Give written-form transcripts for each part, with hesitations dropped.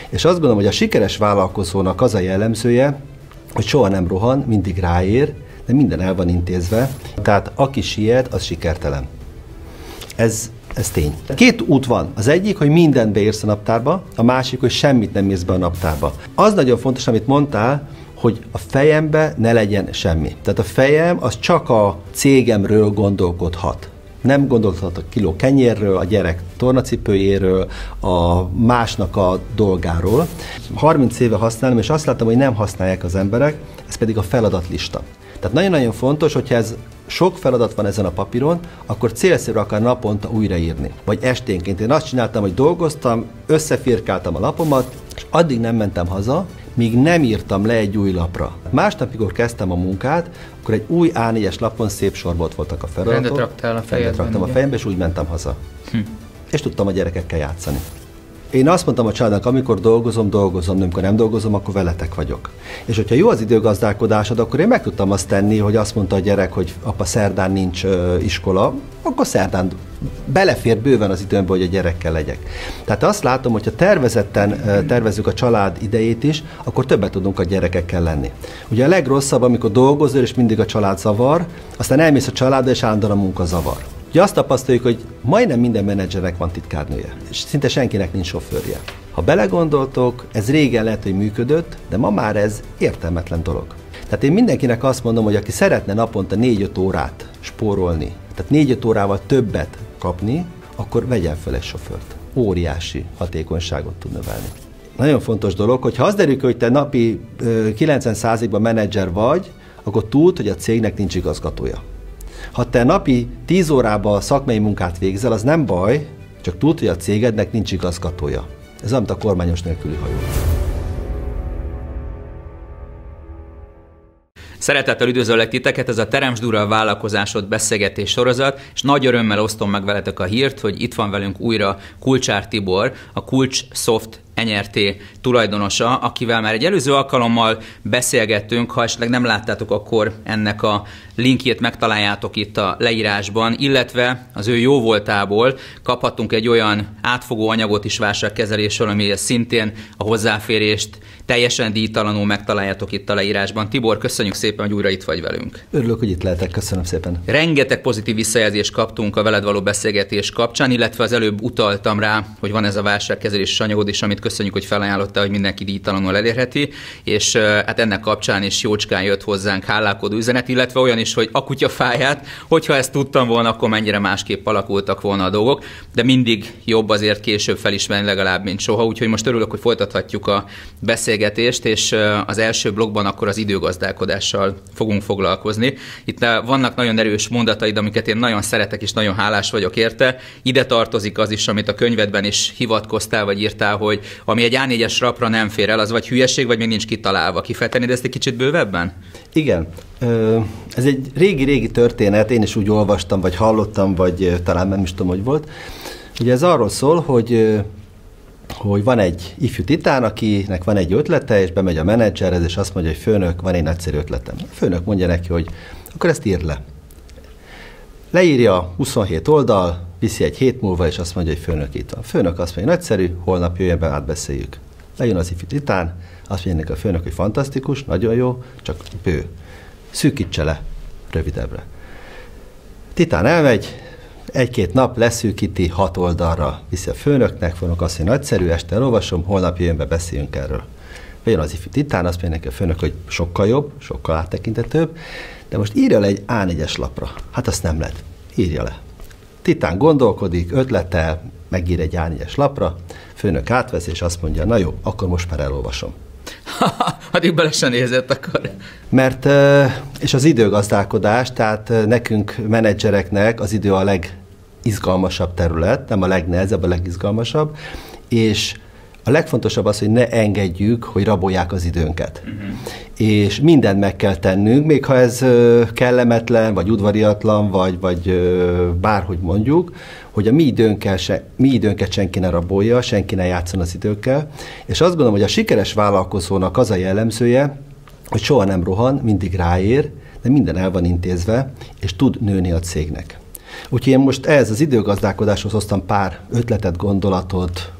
És azt gondolom, hogy a sikeres vállalkozónak az a jellemzője, hogy soha nem rohan, mindig ráér, de minden el van intézve. Tehát aki siet, az sikertelen. Ez tény. Két út van. Az egyik, hogy mindent beírsz a naptárba, a másik, hogy semmit nem írsz be a naptárba. Az nagyon fontos, amit mondtál, hogy a fejembe ne legyen semmi. Tehát a fejem az csak a cégemről gondolkodhat. Nem gondolkodhat a kiló kenyérről, a gyerek tornacipőjéről, a másnak a dolgáról. 30 éve használom, és azt láttam, hogy nem használják az emberek, ez pedig a feladatlista. Tehát nagyon-nagyon fontos, hogyha ez sok feladat van ezen a papíron, akkor célszerű akár naponta újraírni. Vagy esténként. Én azt csináltam, hogy dolgoztam, összefirkáltam a lapomat, és addig nem mentem haza, míg nem írtam le egy új lapra. Másnap, mikor kezdtem a munkát, akkor egy új A4-es lapon szép sorból voltak a feladatok. Rendet raktál a fejedben. Rendet raktam a fejembe, és úgy mentem haza. És tudtam a gyerekekkel játszani. Én azt mondtam a családnak, amikor dolgozom, de amikor nem dolgozom, akkor veletek vagyok. És hogyha jó az időgazdálkodásod, akkor én meg tudtam azt tenni, hogy azt mondta a gyerek, hogy apa, szerdán nincs iskola, akkor szerdán belefér bőven az időmbe, hogy a gyerekkel legyek. Tehát azt látom, hogyha tervezetten tervezzük a család idejét is, akkor többet tudunk a gyerekekkel lenni. Ugye a legrosszabb, amikor dolgozol, és mindig a család zavar, aztán elmész a családdal, és állandóan a munka zavar. Ugye azt tapasztaljuk, hogy majdnem minden menedzsernek van titkárnője, és szinte senkinek nincs sofőrje. Ha belegondoltok, ez régen lehet, hogy működött, de ma már ez értelmetlen dolog. Tehát én mindenkinek azt mondom, hogy aki szeretne naponta 4-5 órát spórolni, tehát 4-5 órával többet kapni, akkor vegyen fel egy sofőrt. Óriási hatékonyságot tud növelni. Nagyon fontos dolog, hogy ha az derül, hogy te napi 90%-ban menedzser vagy, akkor tudd, hogy a cégnek nincs igazgatója. Ha te napi 10 órában szakmai munkát végzel, az nem baj, csak tudd, hogy a cégednek nincs igazgatója. Ez amit a kormányos nélküli hajó. Szeretettel üdvözöllek titeket, ez a Teremtsd Úrral vállalkozásod beszélgetés sorozat, és nagy örömmel osztom meg veletek a hírt, hogy itt van velünk újra Kulcsár Tibor, a Kulcsoft NRT tulajdonosa, akivel már egy előző alkalommal beszélgettünk, ha esetleg nem láttátok, akkor ennek a linkjét megtaláljátok itt a leírásban, illetve az ő jóvoltából kaphattunk egy olyan átfogó anyagot is válságkezelésről, ami szintén a hozzáférést teljesen díjtalanul megtaláljátok itt a leírásban. Tibor, köszönjük szépen, hogy újra itt vagy velünk. Örülök, hogy itt lehetek, köszönöm szépen. Rengeteg pozitív visszajelzést kaptunk a veled való beszélgetés kapcsán, illetve az előbb utaltam rá, hogy van ez a válságkezeléses anyagod is, amit köszönjük, hogy felajánlottál, hogy mindenki díjtalanul elérheti, és hát ennek kapcsán is jócskán jött hozzánk hálálkodó üzenet, illetve olyan is, hogy a kutyafáját, hogyha ezt tudtam volna, akkor mennyire másképp alakultak volna a dolgok, de mindig jobb azért később felismerni legalább, mint soha, úgyhogy most örülök, hogy folytathatjuk a beszélgetést, és az első blogban akkor az időgazdálkodással fogunk foglalkozni. Itt vannak nagyon erős mondataid, amiket én nagyon szeretek, és nagyon hálás vagyok érte. Ide tartozik az is, amit a könyvedben is hivatkoztál, vagy írtál, hogy ami egy A4-es rapra nem fér el, az vagy hülyeség, vagy még nincs kitalálva. Kifejtenéd ezt egy kicsit bővebben? Igen. Ez egy régi-régi történet, én is úgy olvastam, vagy hallottam, vagy talán nem is tudom, hogy volt. Ugye ez arról szól, hogy van egy ifjú titán, akinek van egy ötlete, és bemegy a menedzserhez, és azt mondja, hogy főnök, van egy nagyszerű ötletem. A főnök mondja neki, hogy akkor ezt írd le. Leírja 27 oldal, viszi egy hét múlva, és azt mondja, hogy főnök itt van. A főnök azt mondja, nagyszerű, holnap jöjjön be, átbeszéljük. Lejön az ifjú titán, azt mondja neki a főnök, hogy fantasztikus, nagyon jó, csak bő. Szűkítse le rövidebbre. Titán elmegy, egy-két nap leszűkíti, 6 oldalra viszi a főnöknek, főnök azt mondja, nagyszerű, este elolvasom, holnap jöjjön be, beszéljünk erről. Bejön az ifjú titán, azt mondja neki a főnök, hogy sokkal jobb, sokkal áttekintetőbb, de most írja le egy A4-es lapra. Hát azt nem lehet. Írja le. Titán gondolkodik, ötletel, megír egy A4-es lapra, főnök átvesz, és azt mondja, na jó, akkor most már elolvasom. Addig bele sem nézett akkor. Mert, és az időgazdálkodás, tehát nekünk menedzsereknek az idő a legizgalmasabb terület, nem a legnehezebb, a legizgalmasabb, és a legfontosabb az, hogy ne engedjük, hogy rabolják az időnket. És mindent meg kell tennünk, még ha ez kellemetlen, vagy udvariatlan, vagy bárhogy mondjuk, hogy a mi időnket senki ne rabolja, senki ne játszon az időkkel. És azt gondolom, hogy a sikeres vállalkozónak az a jellemzője, hogy soha nem rohan, mindig ráér, de minden el van intézve, és tud nőni a cégnek. Úgyhogy én most ehhez az időgazdálkodáshoz hoztam pár ötletet, gondolatot,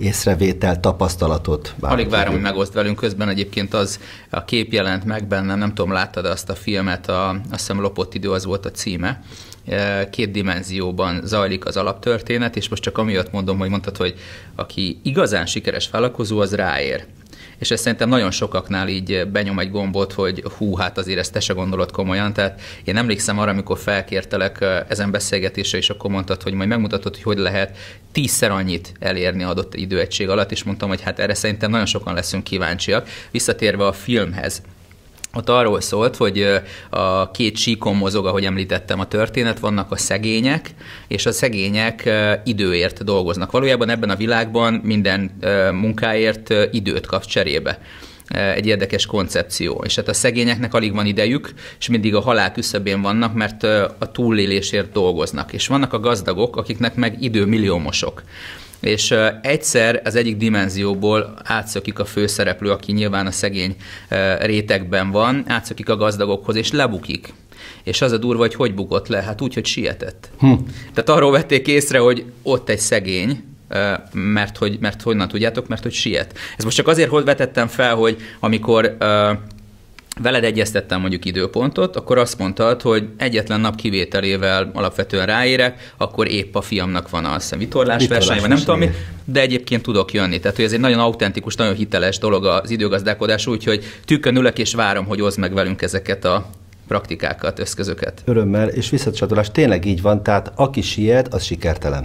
észrevétel, tapasztalatot. Alig várom, hogy megoszt velünk. Közben egyébként az a kép jelent meg bennem, nem tudom, láttad azt a filmet, azt hiszem Lopott idő, az volt a címe. 2 dimenzióban zajlik az alaptörténet, és most csak amiatt mondom, hogy mondtad, hogy aki igazán sikeres vállalkozó, az ráér. És ez szerintem nagyon sokaknál így benyom egy gombot, hogy hú, hát azért ezt te se gondolod komolyan. Tehát én emlékszem arra, amikor felkértelek ezen beszélgetésre, és akkor mondtad, hogy majd megmutatod, hogy lehet 10-szer annyit elérni adott időegység alatt, és mondtam, hogy hát erre szerintem nagyon sokan leszünk kíváncsiak. Visszatérve a filmhez, ott arról szólt, hogy a 2 síkon mozog, ahogy említettem, a történet, vannak a szegények, és a szegények időért dolgoznak. Valójában ebben a világban minden munkáért időt kap cserébe. Egy érdekes koncepció. És hát a szegényeknek alig van idejük, és mindig a halál küszöbén vannak, mert a túlélésért dolgoznak. És vannak a gazdagok, akiknek meg időmilliómosok. És egyszer az egyik dimenzióból átszökik a főszereplő, aki nyilván a szegény rétegben van, átszökik a gazdagokhoz, és lebukik. És az a durva, hogy bukott le? Hát úgy, hogy sietett. Tehát arról vették észre, hogy ott egy szegény, mert honnan tudjátok, mert hogy siet. Ez most csak azért vetettem fel, hogy amikor veled egyeztettem mondjuk időpontot, akkor azt mondtad, hogy egyetlen nap kivételével alapvetően ráérek, akkor épp a fiamnak van a vitorlásverseny, vagy nem tudom mi, de egyébként tudok jönni. Tehát, hogy ez egy nagyon autentikus, nagyon hiteles dolog az időgazdálkodás, úgyhogy tükkön ülök és várom, hogy oszd meg velünk ezeket a praktikákat, eszközöket. Örömmel, és visszacsatolás tényleg így van, tehát aki siet, az sikertelen.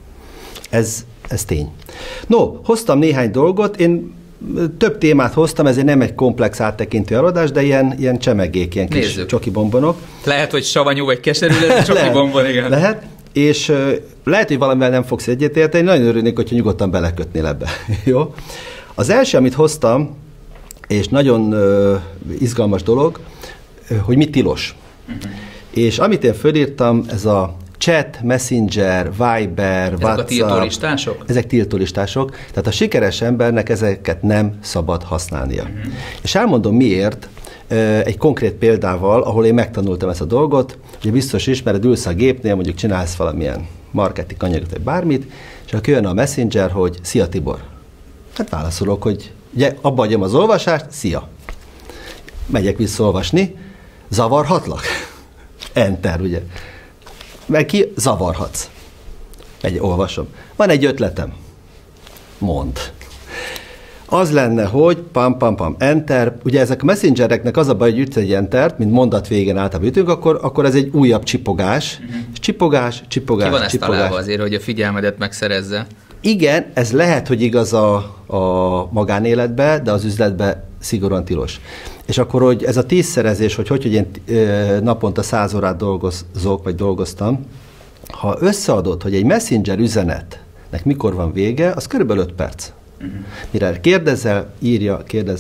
Ez tény. No, hoztam néhány dolgot, én több témát hoztam, ezért nem egy komplex áttekintő előadás, de ilyen csemegék, ilyen kis csoki bombonok. Lehet, hogy savanyú vagy keserű, de csoki bombon, igen. Lehet, és lehet, hogy valamivel nem fogsz egyetérteni, nagyon örülnék, hogyha nyugodtan belekötnél ebbe. Jó? Az első, amit hoztam, és nagyon izgalmas dolog, hogy mi tilos. És amit én fölírtam, ez a chat, messenger, Viber, WhatsApp. Ezek a tiltólistások? Ezek tiltólistások. Tehát a sikeres embernek ezeket nem szabad használnia. És elmondom miért egy konkrét példával, ahol én megtanultam ezt a dolgot. Ugye biztos ismered, ülsz a gépnél, mondjuk csinálsz valamilyen marketing anyagot, vagy bármit, és akkor jön a messenger, hogy szia Tibor. Hát válaszolok, hogy ugye abba hagyom az olvasást, szia. Megyek vissza olvasni, zavarhatlak? Enter, ugye. Meg ki zavarhatsz. Olvasom. Van egy ötletem. Mondd. Az lenne, hogy pam, enter. Ugye ezek a messengereknek az a baj, hogy ütsz egy entert, mint mondat végén általában ütünk, akkor ez egy újabb csipogás. Csipogás. Ki van ezt találva azért, hogy a figyelmedet megszerezze? Igen, ez lehet, hogy igaz a magánéletbe, de az üzletbe szigorúan tilos. És akkor, hogy ez a 10-szerezés, hogy én naponta 100 órát dolgozok, vagy dolgoztam, ha összeadod, hogy egy messenger üzenetnek mikor van vége, az körülbelül 5 perc. Mire kérdezel, írja.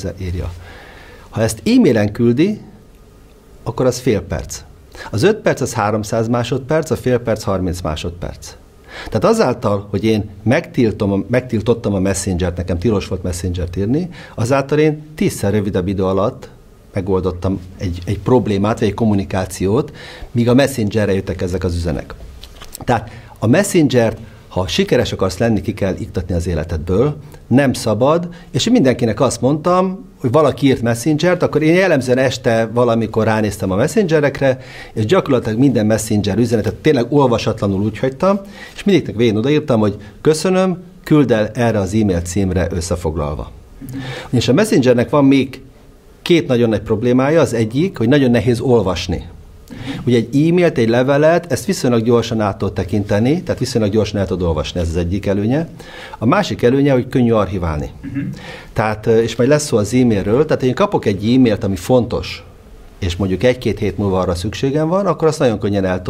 Ha ezt e-mailen küldi, akkor az fél perc. Az 5 perc az 300 másodperc, a fél perc 30 másodperc. Tehát azáltal, hogy én megtiltottam a messengert, nekem tilos volt messengert írni, azáltal én 10-szer rövidebb idő alatt megoldottam egy problémát, vagy egy kommunikációt, míg a messengerre jöttek ezek az üzenek. Tehát a messengert, ha sikeres akarsz lenni, ki kell iktatni az életedből, nem szabad, és én mindenkinek azt mondtam, hogy valaki írt messengert, akkor én jellemzően este valamikor ránéztem a messengerekre, és gyakorlatilag minden messenger üzenetet tényleg olvasatlanul úgy hagytam, és mindegyiknek végén odaírtam, hogy köszönöm, küld el erre az e-mail címre összefoglalva. És a messengernek van még 2 nagyon nagy problémája, az egyik, hogy nagyon nehéz olvasni. Ugye egy e-mailt, egy levelet, ezt viszonylag gyorsan át tudod tekinteni, tehát viszonylag gyorsan el tudod olvasni, ez az egyik előnye. A másik előnye, hogy könnyű archiválni. Tehát, és majd lesz szó az e-mailről, tehát én kapok egy e-mailt, ami fontos, és mondjuk 1-2 hét múlva arra szükségem van, akkor azt nagyon könnyen el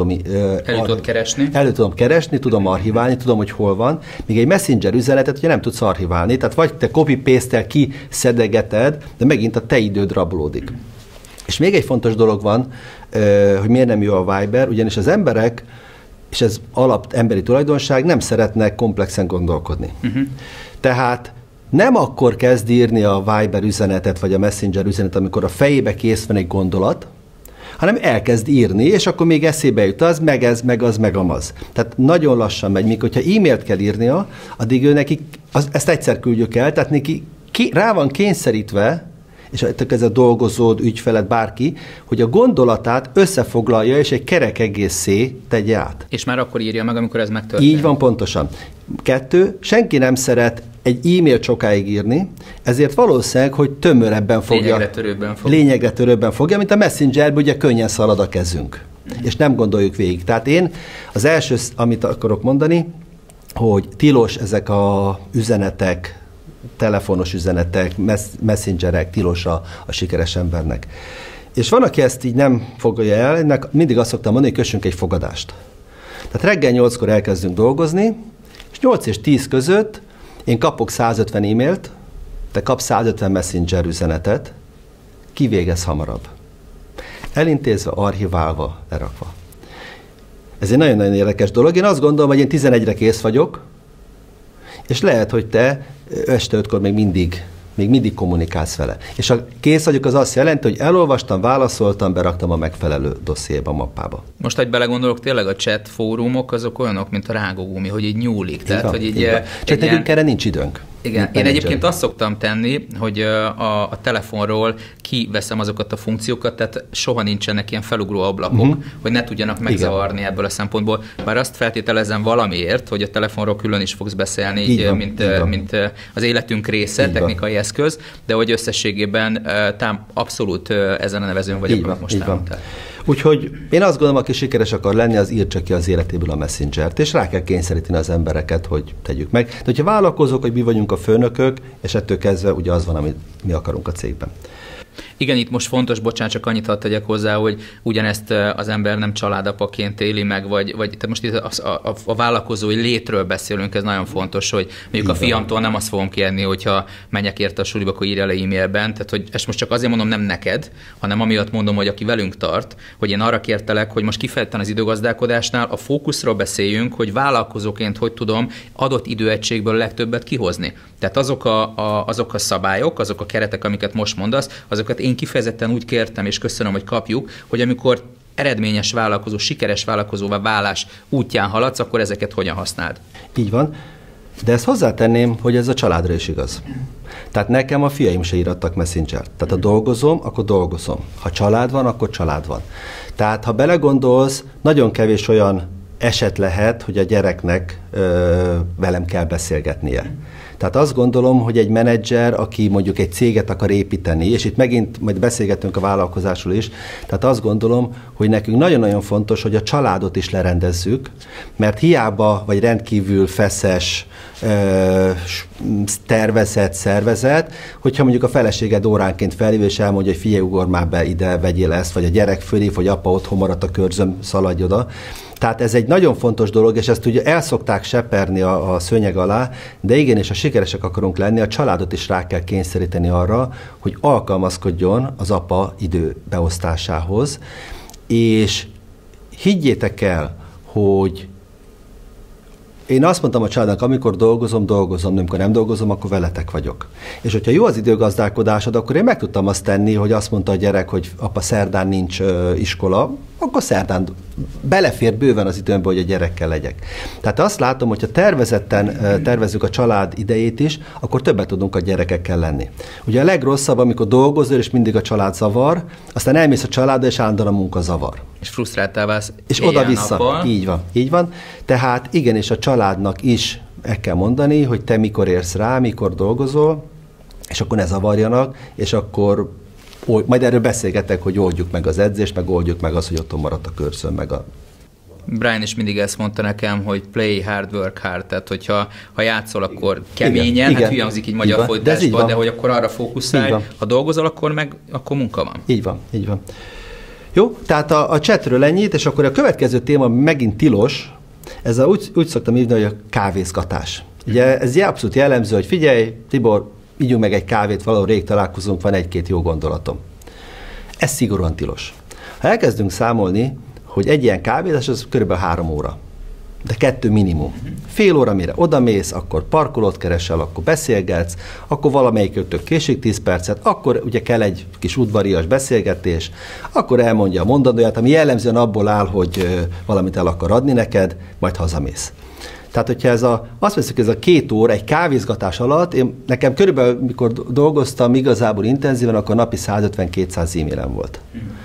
tudom keresni, tudom archiválni, tudom, hogy hol van. Míg egy messenger üzenetet ugye nem tudsz archiválni, tehát vagy te copy-paste-tel kiszedegeted, de megint a te időd rabolódik. És még egy fontos dolog van, hogy miért nem jó a Viber, ugyanis az emberek, és ez emberi tulajdonság, nem szeretnek komplexen gondolkodni. Tehát nem akkor kezd írni a Viber üzenetet, vagy a Messenger üzenetet, amikor a fejébe kész van egy gondolat, hanem elkezd írni, és akkor még eszébe jut az, meg ez, meg az, meg amaz. Tehát nagyon lassan megy, míg hogyha e-mailt kell írnia, addig ő neki ezt egyszer küldjük el, tehát neki rá van kényszerítve, és ez a dolgozód, ügyfeled, bárki, hogy a gondolatát összefoglalja, és egy kerek egészé tegye át. És már akkor írja meg, amikor ez megtörténik. Így van, pontosan. 2, senki nem szeret egy e-mail sokáig írni, ezért valószínűleg, hogy tömörebben fogja. Lényegre törőbben fogja, mint a Messengerben, ugye könnyen szalad a kezünk. És nem gondoljuk végig. Tehát én az első, amit akarok mondani, hogy tilos ezek a üzenetek, telefonos üzenetek, messengerek, tilos a sikeres embernek. És van, aki ezt így nem fogadja el, ennek mindig azt szoktam mondani, hogy kössünk egy fogadást. Tehát reggel 8-kor elkezdünk dolgozni, és 8 és 10 között én kapok 150 e-mailt, te kapsz 150 messenger üzenetet, ki végez hamarabb. Elintézve, archiválva, lerakva. Ez egy nagyon-nagyon érdekes dolog. Én azt gondolom, hogy én 11-re kész vagyok, és lehet, hogy te este 5-kor még mindig kommunikálsz vele. És a kész vagyok, az azt jelenti, hogy elolvastam, válaszoltam, beraktam a megfelelő dossziéba, mappába. Most, hogy belegondolok, tényleg a chat fórumok azok olyanok, mint a rágógumi, hogy így nyúlik. Tehát, van, hogy így csak nekünk erre nincs időnk. Igen, én egyébként azt szoktam tenni, hogy a telefonról kiveszem azokat a funkciókat, tehát soha nincsenek ilyen felugró ablakok, hogy ne tudjanak megzavarni ebből a szempontból. Bár azt feltételezem valamiért, hogy a telefonról külön is fogsz beszélni, így, mint az életünk része, technikai eszköz, de hogy összességében abszolút ezen a nevezőn vagyok, amit most elmondtál. Úgyhogy én azt gondolom, aki sikeres akar lenni, az írtsa ki az életéből a Messengert, és rá kell kényszeríteni az embereket, hogy tegyük meg. De hogyha vállalkozók, hogy mi vagyunk a főnökök, és ettől kezdve ugye az van, amit mi akarunk a cégben. Igen, itt most fontos, bocsánat, csak annyit hadd tegyek hozzá, hogy ugyanezt az ember nem családapaként éli meg, vagy tehát most itt a vállalkozói létről beszélünk, ez nagyon fontos, hogy mondjuk a fiamtól nem azt fogom kérni, hogyha menjek érte a suliba, akkor írja le e-mailben, tehát hogy ezt most csak azért mondom, nem neked, hanem amiatt mondom, hogy aki velünk tart, hogy én arra kértelek, hogy most kifejezetten az időgazdálkodásnál a fókuszról beszéljünk, hogy vállalkozóként hogy tudom adott időegységből a legtöbbet kihozni. Tehát azok a szabályok, azok a keretek, amiket most mondasz, azokat én kifejezetten úgy kértem, és köszönöm, hogy kapjuk, hogy amikor eredményes vállalkozó, sikeres vállalkozóvá válás útján haladsz, akkor ezeket hogyan használd? Így van. De ezt hozzátenném, hogy ez a családra is igaz. Tehát nekem a fiaim se írattak Messengert. Tehát ha dolgozom, akkor dolgozom. Ha család van, akkor család van. Tehát ha belegondolsz, nagyon kevés olyan eset lehet, hogy a gyereknek velem kell beszélgetnie. Tehát azt gondolom, hogy egy menedzser, aki mondjuk egy céget akar építeni, és itt megint majd beszélgetünk a vállalkozásról is, tehát azt gondolom, hogy nekünk nagyon-nagyon fontos, hogy a családot is lerendezzük, mert hiába vagy rendkívül feszes tervezett szervezet, hogyha mondjuk a feleséged óránként felhív, és elmondja, hogy figyelj, ugorj már be ide, vegyél ezt, vagy a gyerek fölhív, hogy apa otthon maradt a körzöm, szaladj oda. Tehát ez egy nagyon fontos dolog, és ezt ugye el szokták seperni a szőnyeg alá, de igenis, ha sikeresek akarunk lenni, a családot is rá kell kényszeríteni arra, hogy alkalmazkodjon az apa időbeosztásához, és higgyétek el, hogy én azt mondtam a családnak, amikor dolgozom, amikor nem dolgozom, akkor veletek vagyok. És hogyha jó az időgazdálkodásod, akkor én meg tudtam azt tenni, hogy azt mondta a gyerek, hogy apa, szerdán nincs iskola, akkor szerdán belefér bőven az időmbe, hogy a gyerekkel legyek. Tehát azt látom, hogyha tervezzük a család idejét is, akkor többet tudunk a gyerekekkel lenni. Ugye a legrosszabb, amikor dolgozol, és mindig a család zavar, aztán elmész a családdal, és állandóan a munka zavar. És frusztráltál válsz. És oda-vissza. Így van. Tehát igenis a családnak is el kell mondani, hogy te mikor érsz rá, mikor dolgozol, és akkor ne zavarjanak, és akkor majd erről beszélgetek, hogy oldjuk meg az edzést, meg oldjuk meg azt, hogy otthon maradt a körzön, meg a... Brian is mindig ezt mondta nekem, hogy play hard, work hard, tehát hogyha játszol, akkor keményen, igen, hát hülye hangzik így magyar fordításban, de hogy akkor arra fókuszálj, ha dolgozol, akkor munka van. Így van. Jó, tehát a chatről ennyit, és akkor a következő téma megint tilos, ez úgy szoktam hívni, hogy a kávézgatás. Ugye ez abszolút jellemző, hogy figyelj, Tibor, ígyunk meg egy kávét, valahol rég találkozunk, van egy-két jó gondolatom. Ez szigorúan tilos. Ha elkezdünk számolni, hogy egy ilyen kávézás, az körülbelül 3 óra. De 2 minimum. Fél óra, mire odamész, akkor parkolót keresel, akkor beszélgetsz, akkor valamelyikőtök késik 10 percet, akkor ugye kell egy kis udvarias beszélgetés, akkor elmondja a mondandóját, ami jellemzően abból áll, hogy valamit el akar adni neked, majd hazamész. Tehát, hogyha azt veszük, ez a 2 óra egy kávézgatás alatt, nekem körülbelül, mikor dolgoztam igazából intenzíven, akkor napi 150-200 e-mailem volt.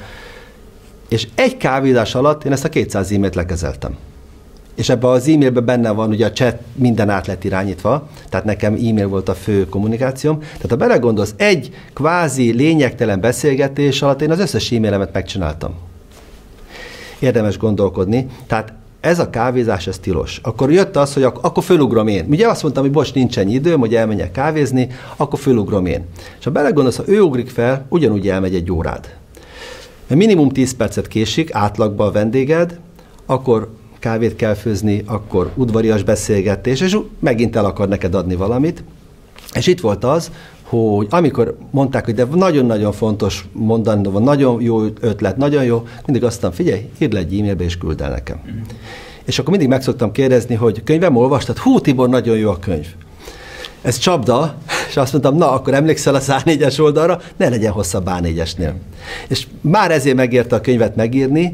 És egy kávézás alatt én ezt a 200 e-mailt lekezeltem. És ebben az e-mailben benne van, ugye a chat minden át lett irányítva, tehát nekem e-mail volt a fő kommunikációm. Tehát ha belegondolsz, egy kvázi lényegtelen beszélgetés alatt én az összes e-mailemet megcsináltam. Érdemes gondolkodni. Tehát ez a kávézás, ez tilos. Akkor jött az, hogy akkor fölugrom én. Ugye azt mondtam, hogy bocs, nincsen időm, hogy elmenjek kávézni, akkor fölugrom én. És ha belegondolsz, ha ő ugrik fel, ugyanúgy elmegy egy órád. Minimum 10 percet késik átlagban a vendéged, akkor kávét kell főzni, akkor udvarias beszélgetés, és megint el akar neked adni valamit. És itt volt az, hogy amikor mondták, hogy de nagyon-nagyon fontos mondani, van nagyon jó ötlet, nagyon jó, mindig azt mondtam, figyelj, írd le egy e-mailbe és küld el nekem. És akkor mindig meg szoktam kérdezni, hogy könyvem olvastad? Hú, Tibor, nagyon jó a könyv. Ez csapda, és azt mondtam, na, akkor emlékszel a A4-es oldalra, ne legyen hosszabb A4-esnél. És már ezért megérte a könyvet megírni,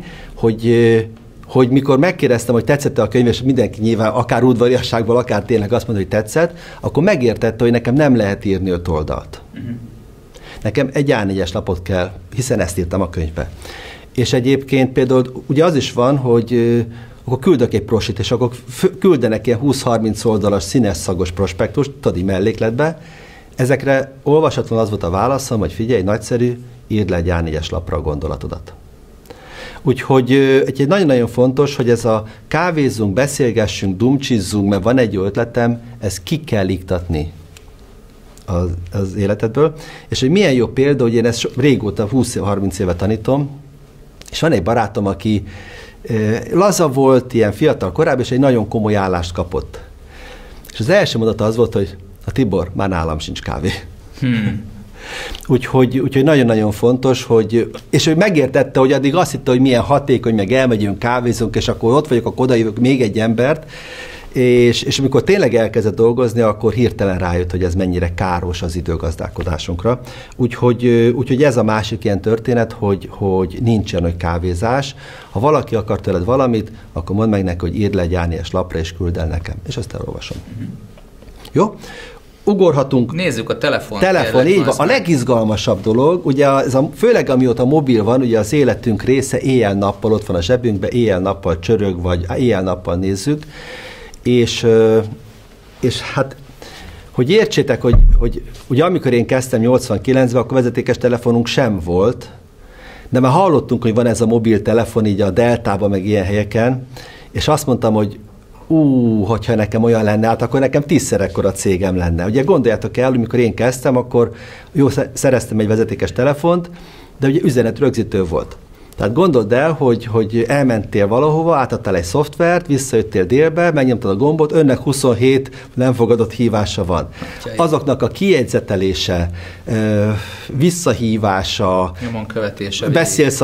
hogy mikor megkérdeztem, hogy tetszett-e a könyv, és mindenki nyilván akár udvariasságból, akár tényleg azt mondta, hogy tetszett, akkor megértette, hogy nekem nem lehet írni 5 oldalt. Nekem egy A4-es lapot kell, hiszen ezt írtam a könyvbe. És egyébként például ugye az is van, hogy akkor küldök egy prosit, és akkor küldenek ilyen 20-30 oldalas színes szagos prospektust, tudod, így mellékletbe. Ezekre olvasatlan az volt a válaszom, hogy figyelj, nagyszerű, írd le egy A4-es lapra a gondolatodat. Úgyhogy egy nagyon-nagyon fontos, hogy ez a kávézzunk, beszélgessünk, dumcsizzunk, mert van egy jó ötletem, ezt ki kell iktatni az életedből. És hogy milyen jó példa, hogy én ezt régóta, 20-30 éve tanítom, és van egy barátom, aki laza volt, ilyen fiatal korábban, és egy nagyon komoly állást kapott. És az első mondata az volt, hogy a Tibor, már nálam sincs kávé. Úgyhogy nagyon-nagyon fontos, és hogy megértette, hogy addig azt hitte, hogy milyen hatékony, meg elmegyünk, kávézunk, és akkor ott vagyok, akkor odajövök még egy embert, és amikor tényleg elkezdett dolgozni, akkor hirtelen rájött, hogy ez mennyire káros az időgazdálkodásunkra. Úgyhogy ez a másik ilyen történet, hogy nincsen olyan kávézás. Ha valaki akar tőled valamit, akkor mondd meg neki, hogy írd le egy A4-es lapra, és küld el nekem. És azt elolvasom. Jó? Ugorhatunk. Nézzük a telefont. Telefon, így van. A legizgalmasabb dolog, ugye főleg amióta mobil van, ugye az életünk része éjjel-nappal ott van a zsebünkben, éjjel-nappal csörög, vagy éjjel-nappal nézzük, és hát, hogy értsétek, hogy ugye amikor én kezdtem 89-ben, akkor vezetékes telefonunk sem volt, de már hallottunk, hogy van ez a mobiltelefon így a Deltában, meg ilyen helyeken, és azt mondtam, hogy hogyha nekem olyan lenne, hát akkor nekem 10-szer ekkora cégem lenne. Ugye gondoljátok el, hogy mikor én kezdtem, akkor szereztem egy vezetékes telefont, de ugye üzenetrögzítő volt. Tehát gondold el, hogy elmentél valahova, átadtál egy szoftvert, visszajöttél délbe, megnyomtad a gombot, önnek 27 nem fogadott hívása van. Azoknak a kijegyzetelése, visszahívása, nyomon követése. Beszélsz,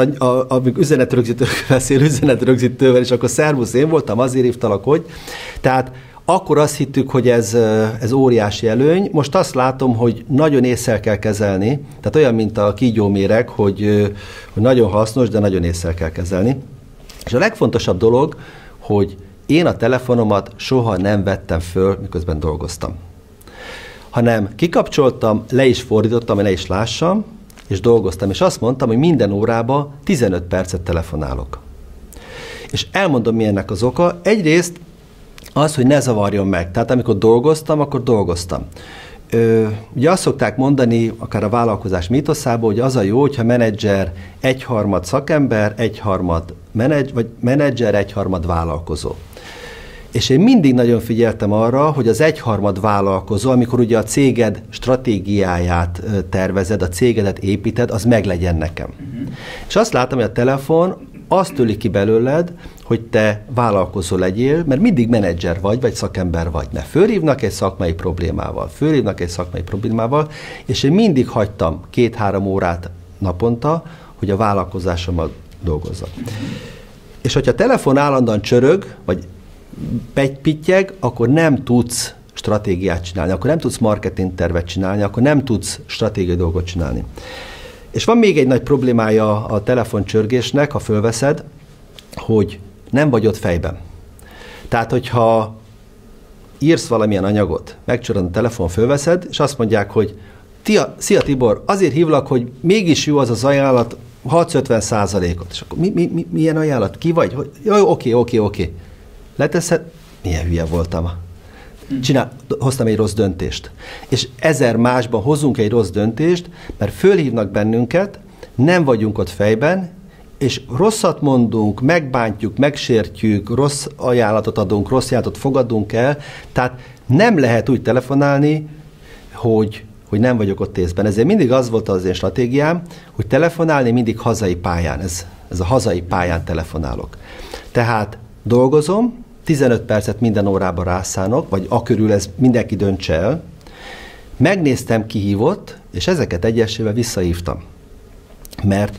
üzenetrögzítővel, és akkor szervusz, én voltam, azért hívtalak, hogy. Tehát akkor azt hittük, hogy ez óriási előny. Most azt látom, hogy nagyon észre kell kezelni, tehát olyan, mint a kígyóméreg, hogy nagyon hasznos, de nagyon észre kell kezelni. És a legfontosabb dolog, hogy én a telefonomat soha nem vettem föl, miközben dolgoztam. Hanem kikapcsoltam, le is fordítottam, hogy le is lássam, és dolgoztam. És azt mondtam, hogy minden órában 15 percet telefonálok. És elmondom, mi ennek az oka. Egyrészt az, hogy ne zavarjon meg. Tehát amikor dolgoztam, akkor dolgoztam. Ugye azt szokták mondani, akár a vállalkozás mítoszából, hogy az a jó, hogyha menedzser 1/3 szakember, 1/3 vagy menedzser, 1/3 vállalkozó. És én mindig nagyon figyeltem arra, hogy az 1/3 vállalkozó, amikor ugye a céged stratégiáját tervezed, a cégedet építed, az meglegyen nekem. És azt látom, hogy a telefon azt tüli ki belőled, hogy te vállalkozó legyél, mert mindig menedzser vagy szakember vagy. Ne fölhívnak egy szakmai problémával, és én mindig hagytam 2-3 órát naponta, hogy a vállalkozásommal dolgozzak. És hogyha a telefon állandóan csörög, vagy pittyeg, akkor nem tudsz stratégiát csinálni, akkor nem tudsz marketing tervet csinálni, akkor nem tudsz stratégiai dolgot csinálni. És van még egy nagy problémája a telefoncsörgésnek, ha fölveszed, hogy nem vagy ott fejben. Tehát, hogyha írsz valamilyen anyagot, megcsorod a telefon, fölveszed, és azt mondják, hogy szia Tibor, azért hívlak, hogy mégis jó az az ajánlat, 6-50%-ot. És akkor milyen ajánlat? Ki vagy? Jó, oké. Leteszed, milyen hülye voltam. Hoztam egy rossz döntést. És 1000 másban hozunk egy rossz döntést, mert fölhívnak bennünket, nem vagyunk ott fejben, és rosszat mondunk, megbántjuk, megsértjük, rossz ajánlatot adunk, rossz ajánlatot fogadunk el, tehát nem lehet úgy telefonálni, hogy nem vagyok ott észben. Ezért mindig az volt az én stratégiám, hogy telefonálni mindig hazai pályán. Ez a hazai pályán telefonálok. Tehát dolgozom, 15 percet minden órában rászánok, vagy akörül ez mindenki döntse el. Megnéztem, ki hívott, és ezeket egyesével visszahívtam. Mert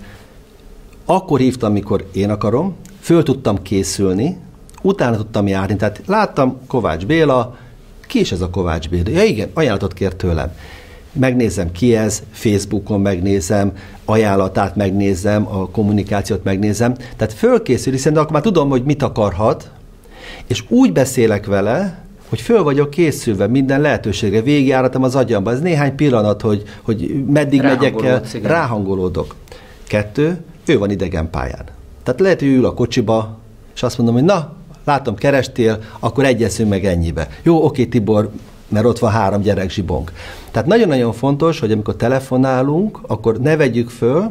akkor hívtam, mikor én akarom, föl tudtam készülni, utána tudtam járni. Tehát láttam Kovács Béla, ki is ez a Kovács Béla? Ja igen, ajánlatot kért tőlem. Megnézem, ki ez, Facebookon megnézem, ajánlatát megnézem, a kommunikációt megnézem. Tehát fölkészül, hiszen akkor már tudom, hogy mit akarhat, és úgy beszélek vele, hogy föl vagyok készülve minden lehetőségre, végigjáratom az agyamba. Ez néhány pillanat, hogy meddig megyek el, ráhangolódok. 2, ő van idegen pályán. Tehát lehet, hogy ül a kocsiba, és azt mondom, hogy na, látom, kerestél, akkor egyezünk meg ennyibe. Jó, oké, Tibor, mert ott van 3 gyerek zsibong. Tehát nagyon-nagyon fontos, hogy amikor telefonálunk, akkor ne vegyük föl,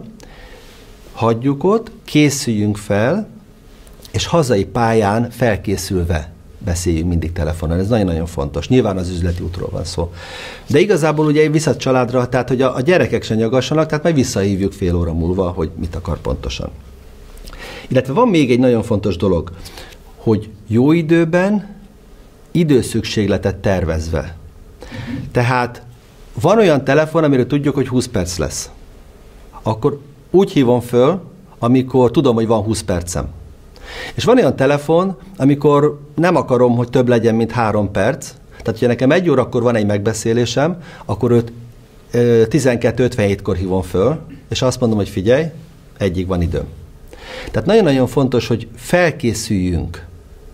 hagyjuk ott, készüljünk fel, és hazai pályán felkészülve beszéljünk mindig telefonon. Ez nagyon-nagyon fontos. Nyilván az üzleti útról van szó. De igazából ugye vissza családra, tehát hogy a gyerekek se nyugassanak, tehát majd visszahívjuk fél óra múlva, hogy mit akar pontosan. Illetve van még egy nagyon fontos dolog, hogy jó időben időszükségletet tervezve. Tehát van olyan telefon, amiről tudjuk, hogy 20 perc lesz. Akkor úgy hívom föl, amikor tudom, hogy van 20 percem. És van olyan telefon, amikor nem akarom, hogy több legyen, mint 3 perc. Tehát, hogyha nekem 1 órakor van egy megbeszélésem, akkor őt 12:57-kor hívom föl, és azt mondom, hogy figyelj, 1-ig van időm. Tehát nagyon-nagyon fontos, hogy felkészüljünk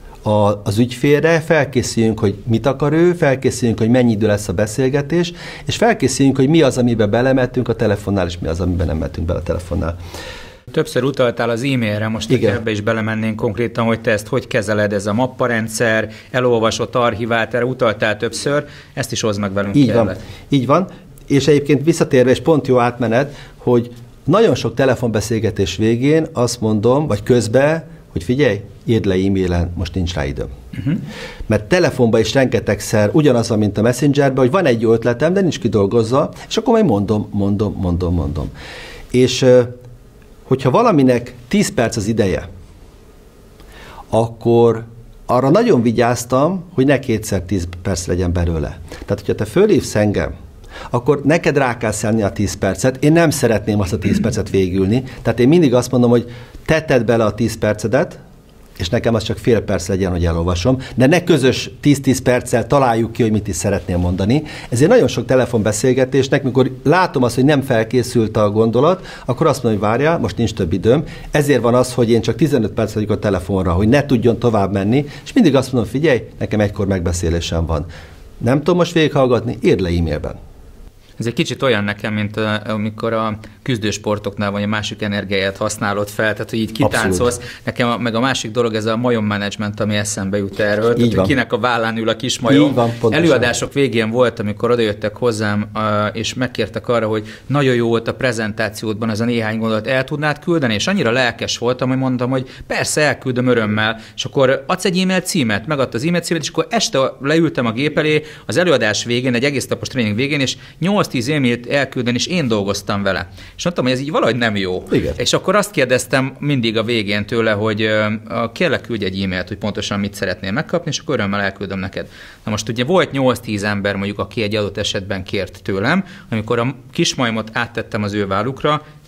az ügyfélre, felkészüljünk, hogy mit akar ő, felkészüljünk, hogy mennyi idő lesz a beszélgetés, és felkészüljünk, hogy mi az, amiben belemettünk a telefonnál, és mi az, amiben nem mettünk bele a telefonnál. Többször utaltál az e-mailre, most ebbe is belemennénk konkrétan, hogy te ezt hogy kezeled, ez a mapparendszer, elolvasott, archivált, erre utaltál többször, ezt is hozd meg velünk. Így van, és egyébként visszatérve, és pont jó átmenet, hogy nagyon sok telefonbeszélgetés végén azt mondom, vagy közben, hogy figyelj, írd le e-mailen, most nincs rá időm. Mert telefonban is rengetegszer ugyanaz, mint a Messengerben, hogy van egy jó ötletem, de nincs kidolgozva, és akkor majd mondom. És hogyha valaminek 10 perc az ideje, akkor arra nagyon vigyáztam, hogy ne 2x10 perc legyen belőle. Tehát, hogyha te fölhívsz engem, akkor neked rá kell szelni a 10 percet. Én nem szeretném azt a 10 percet végülni. Tehát én mindig azt mondom, hogy te tedd bele a 10 percedet, és nekem az csak fél perc legyen, hogy elolvasom, de ne közös 10-10 perccel találjuk ki, hogy mit is szeretném mondani. Ezért nagyon sok telefonbeszélgetésnek, mikor látom azt, hogy nem felkészült a gondolat, akkor azt mondom, hogy várjál, most nincs több időm. Ezért van az, hogy én csak 15 perc vagyok a telefonra, hogy ne tudjon tovább menni, és mindig azt mondom, figyelj, nekem egykor megbeszélésem van. Nem tudom most végighallgatni, írd le e-mailben. Ez egy kicsit olyan nekem, mint amikor a küzdősportoknál vagy a másik energiáját használod fel, tehát hogy így kitáncolsz. Nekem meg a másik dolog, ez a majommenedzsment, ami eszembe jut erről. Tehát, hogy kinek a vállán ül a kis majom. Előadások végén volt, amikor odajöttek hozzám, és megkértek arra, hogy nagyon jó volt a prezentációdban ez a néhány gondolat, el tudnád küldeni, és annyira lelkes voltam, hogy mondtam, hogy persze elküldöm örömmel, és akkor adsz egy e-mail címet, megadta az e-mail címet, és akkor este leültem a gép elé az előadás végén, egy egész napos tréning végén, és 8-10 e-mailt elküldeni, és én dolgoztam vele. És mondtam, hogy ez így valahogy nem jó. Igen. És akkor azt kérdeztem mindig a végén tőle, hogy kérlek, küldj egy e-mailt, hogy pontosan mit szeretnél megkapni, és akkor örömmel elküldöm neked. Na most ugye volt 8-10 ember mondjuk, aki egy adott esetben kért tőlem, amikor a kismajmot áttettem az ő vállukra,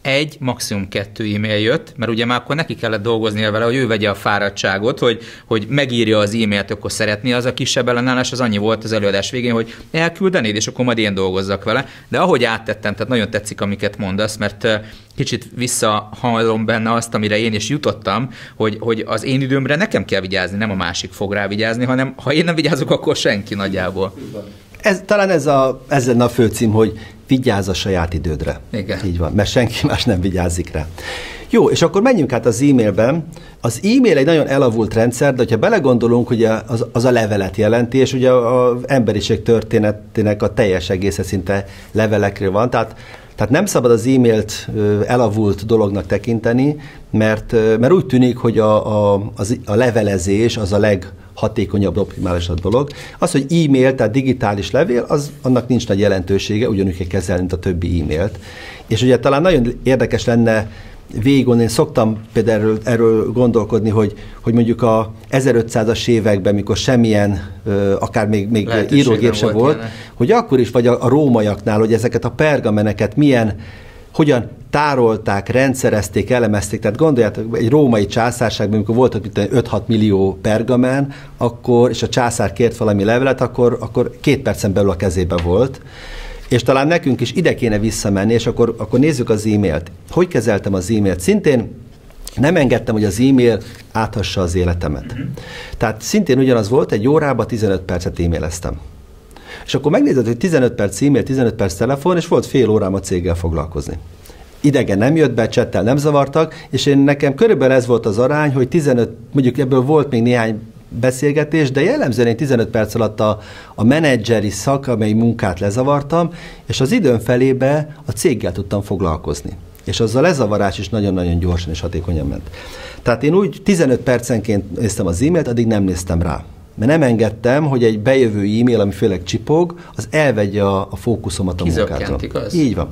maximum 2 e-mail jött, mert ugye már akkor neki kellett dolgoznia vele, hogy ő vegye a fáradtságot, hogy megírja az e-mailt, akkor szeretné, az a kisebb ellenállás, az annyi volt az előadás végén, hogy elküldenéd, és akkor majd én dolgozzak vele. De ahogy áttettem, tehát nagyon tetszik, amiket mondasz, mert kicsit visszahallom benne azt, amire én is jutottam, hogy az én időmre nekem kell vigyázni, nem a másik fog rá vigyázni, hanem ha én nem vigyázok, akkor senki nagyjából. Talán ez lenne a főcím, hogy vigyázz a saját idődre. Igen. Így van, mert senki más nem vigyázik rá. Jó, és akkor menjünk át az e-mailben. Az e-mail egy nagyon elavult rendszer, de ha belegondolunk, hogy az a levelet jelenti, és ugye az emberiség történetének a teljes egésze szinte levelekről van, tehát nem szabad az e-mailt elavult dolognak tekinteni, mert úgy tűnik, hogy a levelezés az a leghatékonyabb, optimálisabb dolog. Az, hogy e-mail, tehát digitális levél, annak nincs nagy jelentősége, ugyanúgy kell kezelni, mint a többi e-mailt. És ugye talán nagyon érdekes lenne végigolni, én szoktam például erről gondolkodni, hogy mondjuk a 1500-as években, mikor semmilyen, akár még írógép sem volt, hogy akkor is, vagy a rómaiaknál, hogy ezeket a pergameneket hogyan tárolták, rendszerezték, elemezték. Tehát gondoljátok, egy római császárságban, amikor volt 5-6 millió pergamen, és a császár kért valami levelet, akkor 2 percen belül a kezébe volt. És talán nekünk is ide kéne visszamenni, és akkor nézzük az e-mailt. Hogy kezeltem az e-mailt? Szintén nem engedtem, hogy az e-mail áthassa az életemet. Tehát szintén ugyanaz volt, egy órában 15 percet e-maileztem. És akkor megnézed, hogy 15 perc e-mail, 15 perc telefon, és volt fél órám a céggel foglalkozni. Idegen nem jött be, csettel nem zavartak, és nekem körülbelül ez volt az arány, hogy 15, mondjuk ebből volt még néhány beszélgetés, de jellemzően én 15 perc alatt a menedzseri szakmai munkát lezavartam, és az időn felébe a céggel tudtam foglalkozni. És az a lezavarás is nagyon-nagyon gyorsan és hatékonyan ment. Tehát én úgy 15 percenként néztem az e-mailt, addig nem néztem rá. Mert nem engedtem, hogy egy bejövő e-mail, ami főleg csipog, az elvegye a fókuszomat a munkától. Igaz? Így van.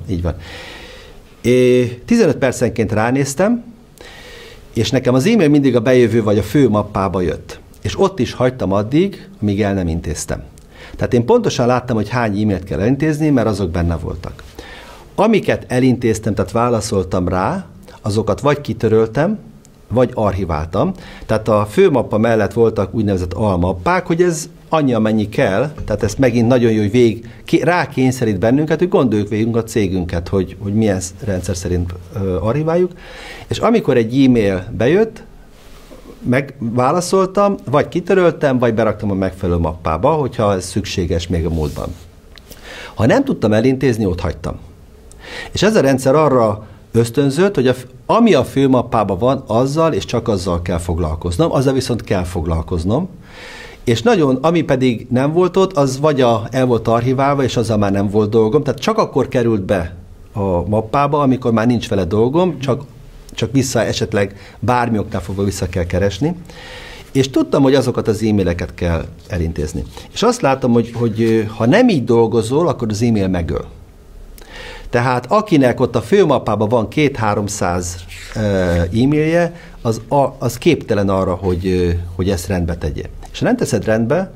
15 percenként ránéztem, és nekem az e-mail mindig a bejövő vagy a fő mappába jött. És ott is hagytam addig, amíg el nem intéztem. Tehát én pontosan láttam, hogy hány e-mailt kell elintézni, mert azok benne voltak. Amiket elintéztem, tehát válaszoltam rá, azokat vagy kitöröltem, vagy archiváltam. Tehát a főmappa mellett voltak úgynevezett almappák, hogy ez annyi, amennyi kell, tehát ezt megint nagyon jó, hogy rákényszerít bennünket, hogy gondoljuk végig a cégünket, hogy milyen rendszer szerint archiváljuk. És amikor egy e-mail bejött, megválaszoltam, vagy kitöröltem, vagy beraktam a megfelelő mappába, hogyha ez szükséges még a múltban. Ha nem tudtam elintézni, ott hagytam. És ez a rendszer arra ösztönzött, hogy ami a főmappában van, azzal és csak azzal kell foglalkoznom, azzal viszont kell foglalkoznom, és ami pedig nem volt ott, az vagy el volt archiválva, és azzal már nem volt dolgom, tehát csak akkor került be a mappába, amikor már nincs vele dolgom, csak vissza esetleg bármi oknál fogva vissza kell keresni, és tudtam, hogy azokat az e-maileket kell elintézni. És azt látom, hogy ha nem így dolgozol, akkor az e-mail megöl. Tehát akinek ott a főmappában van 200-300 e-mailje, az képtelen arra, hogy ezt rendbe tegye. És ha nem teszed rendbe,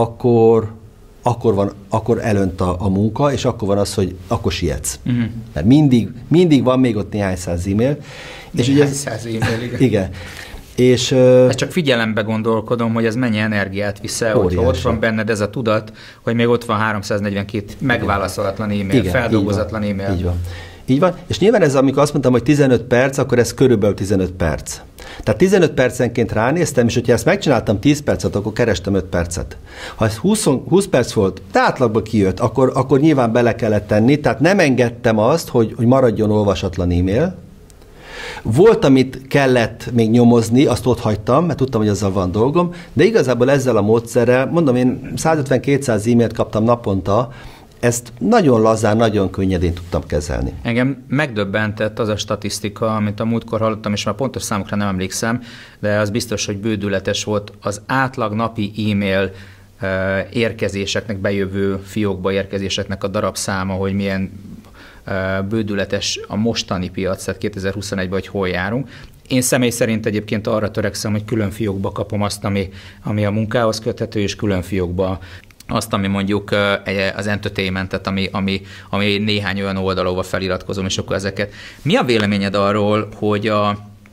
akkor elönt a munka, és akkor van az, hogy akkor sietsz. Mert mindig van még ott néhány száz e-mail. Néhány száz e-mail, igen. Igen. És, csak figyelembe gondolkodom, hogy ez mennyi energiát viszel, hogyha ott van benned ez a tudat, hogy még ott van 342 megválaszolatlan e-mail, feldolgozatlan e-mail. Így van. És nyilván ez, amikor azt mondtam, hogy 15 perc, akkor ez körülbelül 15 perc. Tehát 15 percenként ránéztem, és hogyha ezt megcsináltam 10 percet, akkor kerestem 5 percet. Ha ez 20 perc volt, de átlagban kijött, akkor nyilván bele kellett tenni, tehát nem engedtem azt, hogy maradjon olvasatlan e-mail. Volt, amit kellett még nyomozni, azt ott hagytam, mert tudtam, hogy azzal van dolgom, de igazából ezzel a módszerrel, mondom, én 150-200 e-mailt kaptam naponta, ezt nagyon lazán, nagyon könnyedén tudtam kezelni. Engem megdöbbentett az a statisztika, amit a múltkor hallottam, és már pontos számokra nem emlékszem, de az biztos, hogy bődületes volt az átlag napi e-mail érkezéseknek, bejövő fiókba érkezéseknek a darabszáma, hogy milyen bődületes a mostani piac, tehát 2021-ben, hogy hol járunk. Én személy szerint egyébként arra törekszem, hogy külön fiókba kapom azt, ami a munkához köthető, és külön fiókba azt, ami mondjuk az entertainmentet, ami néhány olyan oldal, ahova feliratkozom, és akkor ezeket. Mi a véleményed arról, hogy a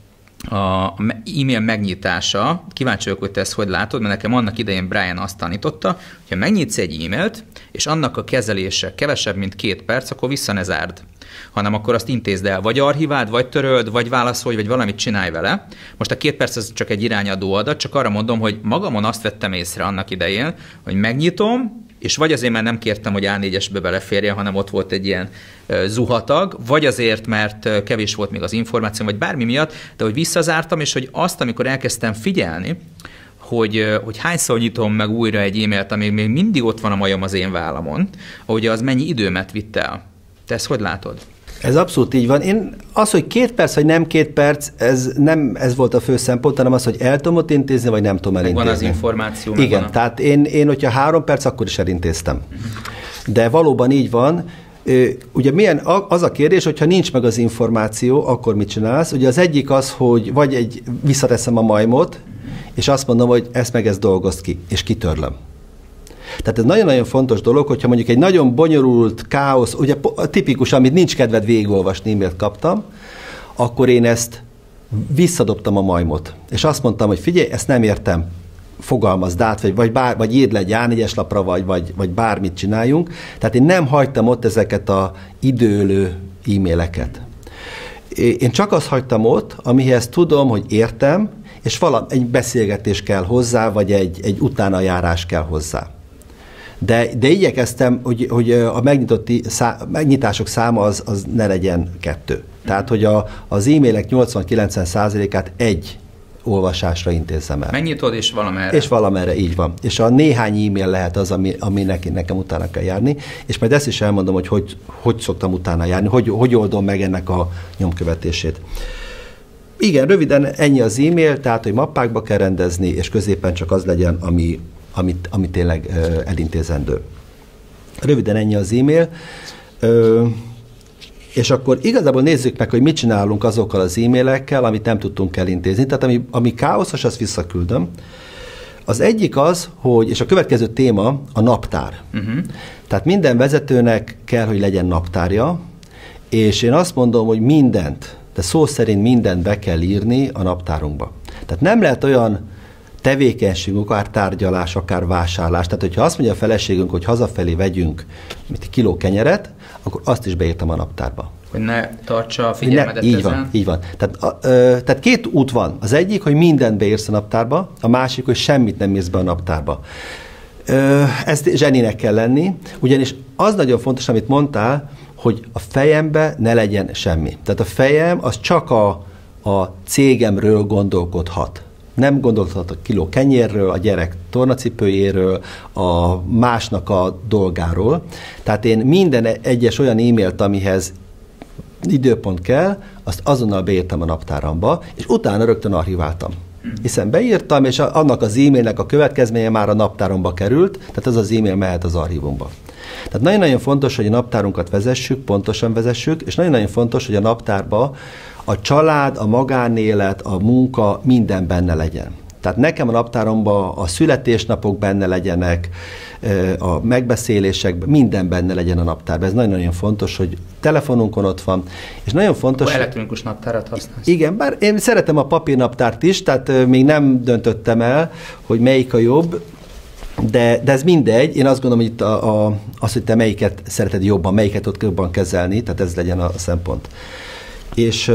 e-mail megnyitása, kíváncsi vagyok, hogy te ezt hogy látod, mert nekem annak idején Brian azt tanította, hogyha megnyitsz egy e-mailt, és annak a kezelése kevesebb, mint 2 perc, akkor vissza ne zárd, hanem akkor azt intézd el, vagy archiváld, vagy töröld, vagy válaszolj, vagy valamit csinálj vele. Most a 2 perc az csak egy irányadó adat, csak arra mondom, hogy magamon azt vettem észre annak idején, hogy megnyitom, és vagy azért, mert nem kértem, hogy A4-esbe beleférjen, hanem ott volt egy ilyen zuhatag, vagy azért, mert kevés volt még az információ, vagy bármi miatt, de hogy visszazártam, és hogy azt, amikor elkezdtem figyelni, hogy hányszor nyitom meg újra egy e-mailt, ami még mindig ott van a majom az én vállamon, hogy az mennyi időmet vitt el. Te ezt hogy látod? Ez abszolút így van. Az, hogy 2 perc, vagy nem 2 perc, ez volt a fő szempont, hanem az, hogy el tudom ott intézni, vagy nem tudom elintézni. Van az információ. Igen, tehát én, hogyha 3 perc, akkor is elintéztem. De valóban így van. Ugye az a kérdés, hogyha nincs meg az információ, akkor mit csinálsz? Ugye az egyik az, hogy vagy visszateszem a majmot, és azt mondom, hogy ezt dolgozd ki, és kitörlöm. Tehát ez nagyon-nagyon fontos dolog, hogyha mondjuk egy nagyon bonyolult, káosz, ugye tipikus, amit nincs kedved végigolvasni, e-mailt kaptam, akkor én ezt visszadobtam a majmot. És azt mondtam, hogy figyelj, ezt nem értem, fogalmazd át, vagy írd le egy A4-es lapra, vagy bármit csináljunk. Tehát én nem hagytam ott ezeket a időlő e-maileket. Én csak azt hagytam ott, amihez tudom, hogy értem, és egy beszélgetés kell hozzá, vagy egy utánajárás kell hozzá. De igyekeztem, hogy a megnyitások száma az ne legyen 2. Tehát, hogy az e-mailek 80-90%-át egy olvasásra intézzem el. Megnyitod, és valamerre. És valamerre, így van. És a néhány e-mail lehet az, ami nekem utána kell járni, és majd ezt is elmondom, hogy szoktam utána járni, hogy oldom meg ennek a nyomkövetését. Igen, röviden ennyi az e-mail, tehát, hogy mappákba kell rendezni, és középen csak az legyen, ami tényleg elintézendő. Röviden ennyi az e-mail. És akkor igazából nézzük meg, hogy mit csinálunk azokkal az e-mailekkel, amit nem tudtunk elintézni. Tehát ami káoszos, azt visszaküldöm. Az egyik az, hogy, és a következő téma a naptár. Tehát minden vezetőnek kell, hogy legyen naptárja, és én azt mondom, hogy mindent, de szó szerint mindent be kell írni a naptárunkba. Tehát nem lehet olyan tevékenység, akár tárgyalás, akár vásárlás. Tehát, hogyha azt mondja a feleségünk, hogy hazafelé vegyünk egy kiló kenyeret, akkor azt is beírtam a naptárba. Hogy ne tartsa a figyelmedet ezen? Így van. Tehát 2 út van. Az egyik, hogy mindent beírsz a naptárba, a másik, hogy semmit nem írsz be a naptárba. Ezt zseninek kell lenni, ugyanis az nagyon fontos, amit mondtál, hogy a fejembe ne legyen semmi. Tehát a fejem az csak a cégemről gondolkodhat. Nem gondolhat a kiló kenyérről, a gyerek tornacipőjéről, a másnak a dolgáról. Tehát én minden egyes olyan e-mailt, amihez időpont kell, azt azonnal beírtam a naptáramba, és utána rögtön archiváltam. Hiszen beírtam, és annak az e-mailnek a következménye már a naptáromba került, tehát az e-mail mehet az archívumba. Tehát nagyon-nagyon fontos, hogy a naptárunkat vezessük, pontosan vezessük, és nagyon-nagyon fontos, hogy a naptárba a család, a magánélet, a munka, minden benne legyen. Tehát nekem a naptáromban a születésnapok benne legyenek, a megbeszélések, minden benne legyen a naptárban. Ez nagyon-nagyon fontos, hogy telefonunkon ott van, és nagyon fontos... Elektronikus naptárat használsz. Igen, bár én szeretem a papírnaptárt is, tehát még nem döntöttem el, hogy melyik a jobb, de ez mindegy. Én azt gondolom, hogy itt az, hogy te melyiket szereted jobban, melyiket ott jobban kezelni, tehát ez legyen a szempont. És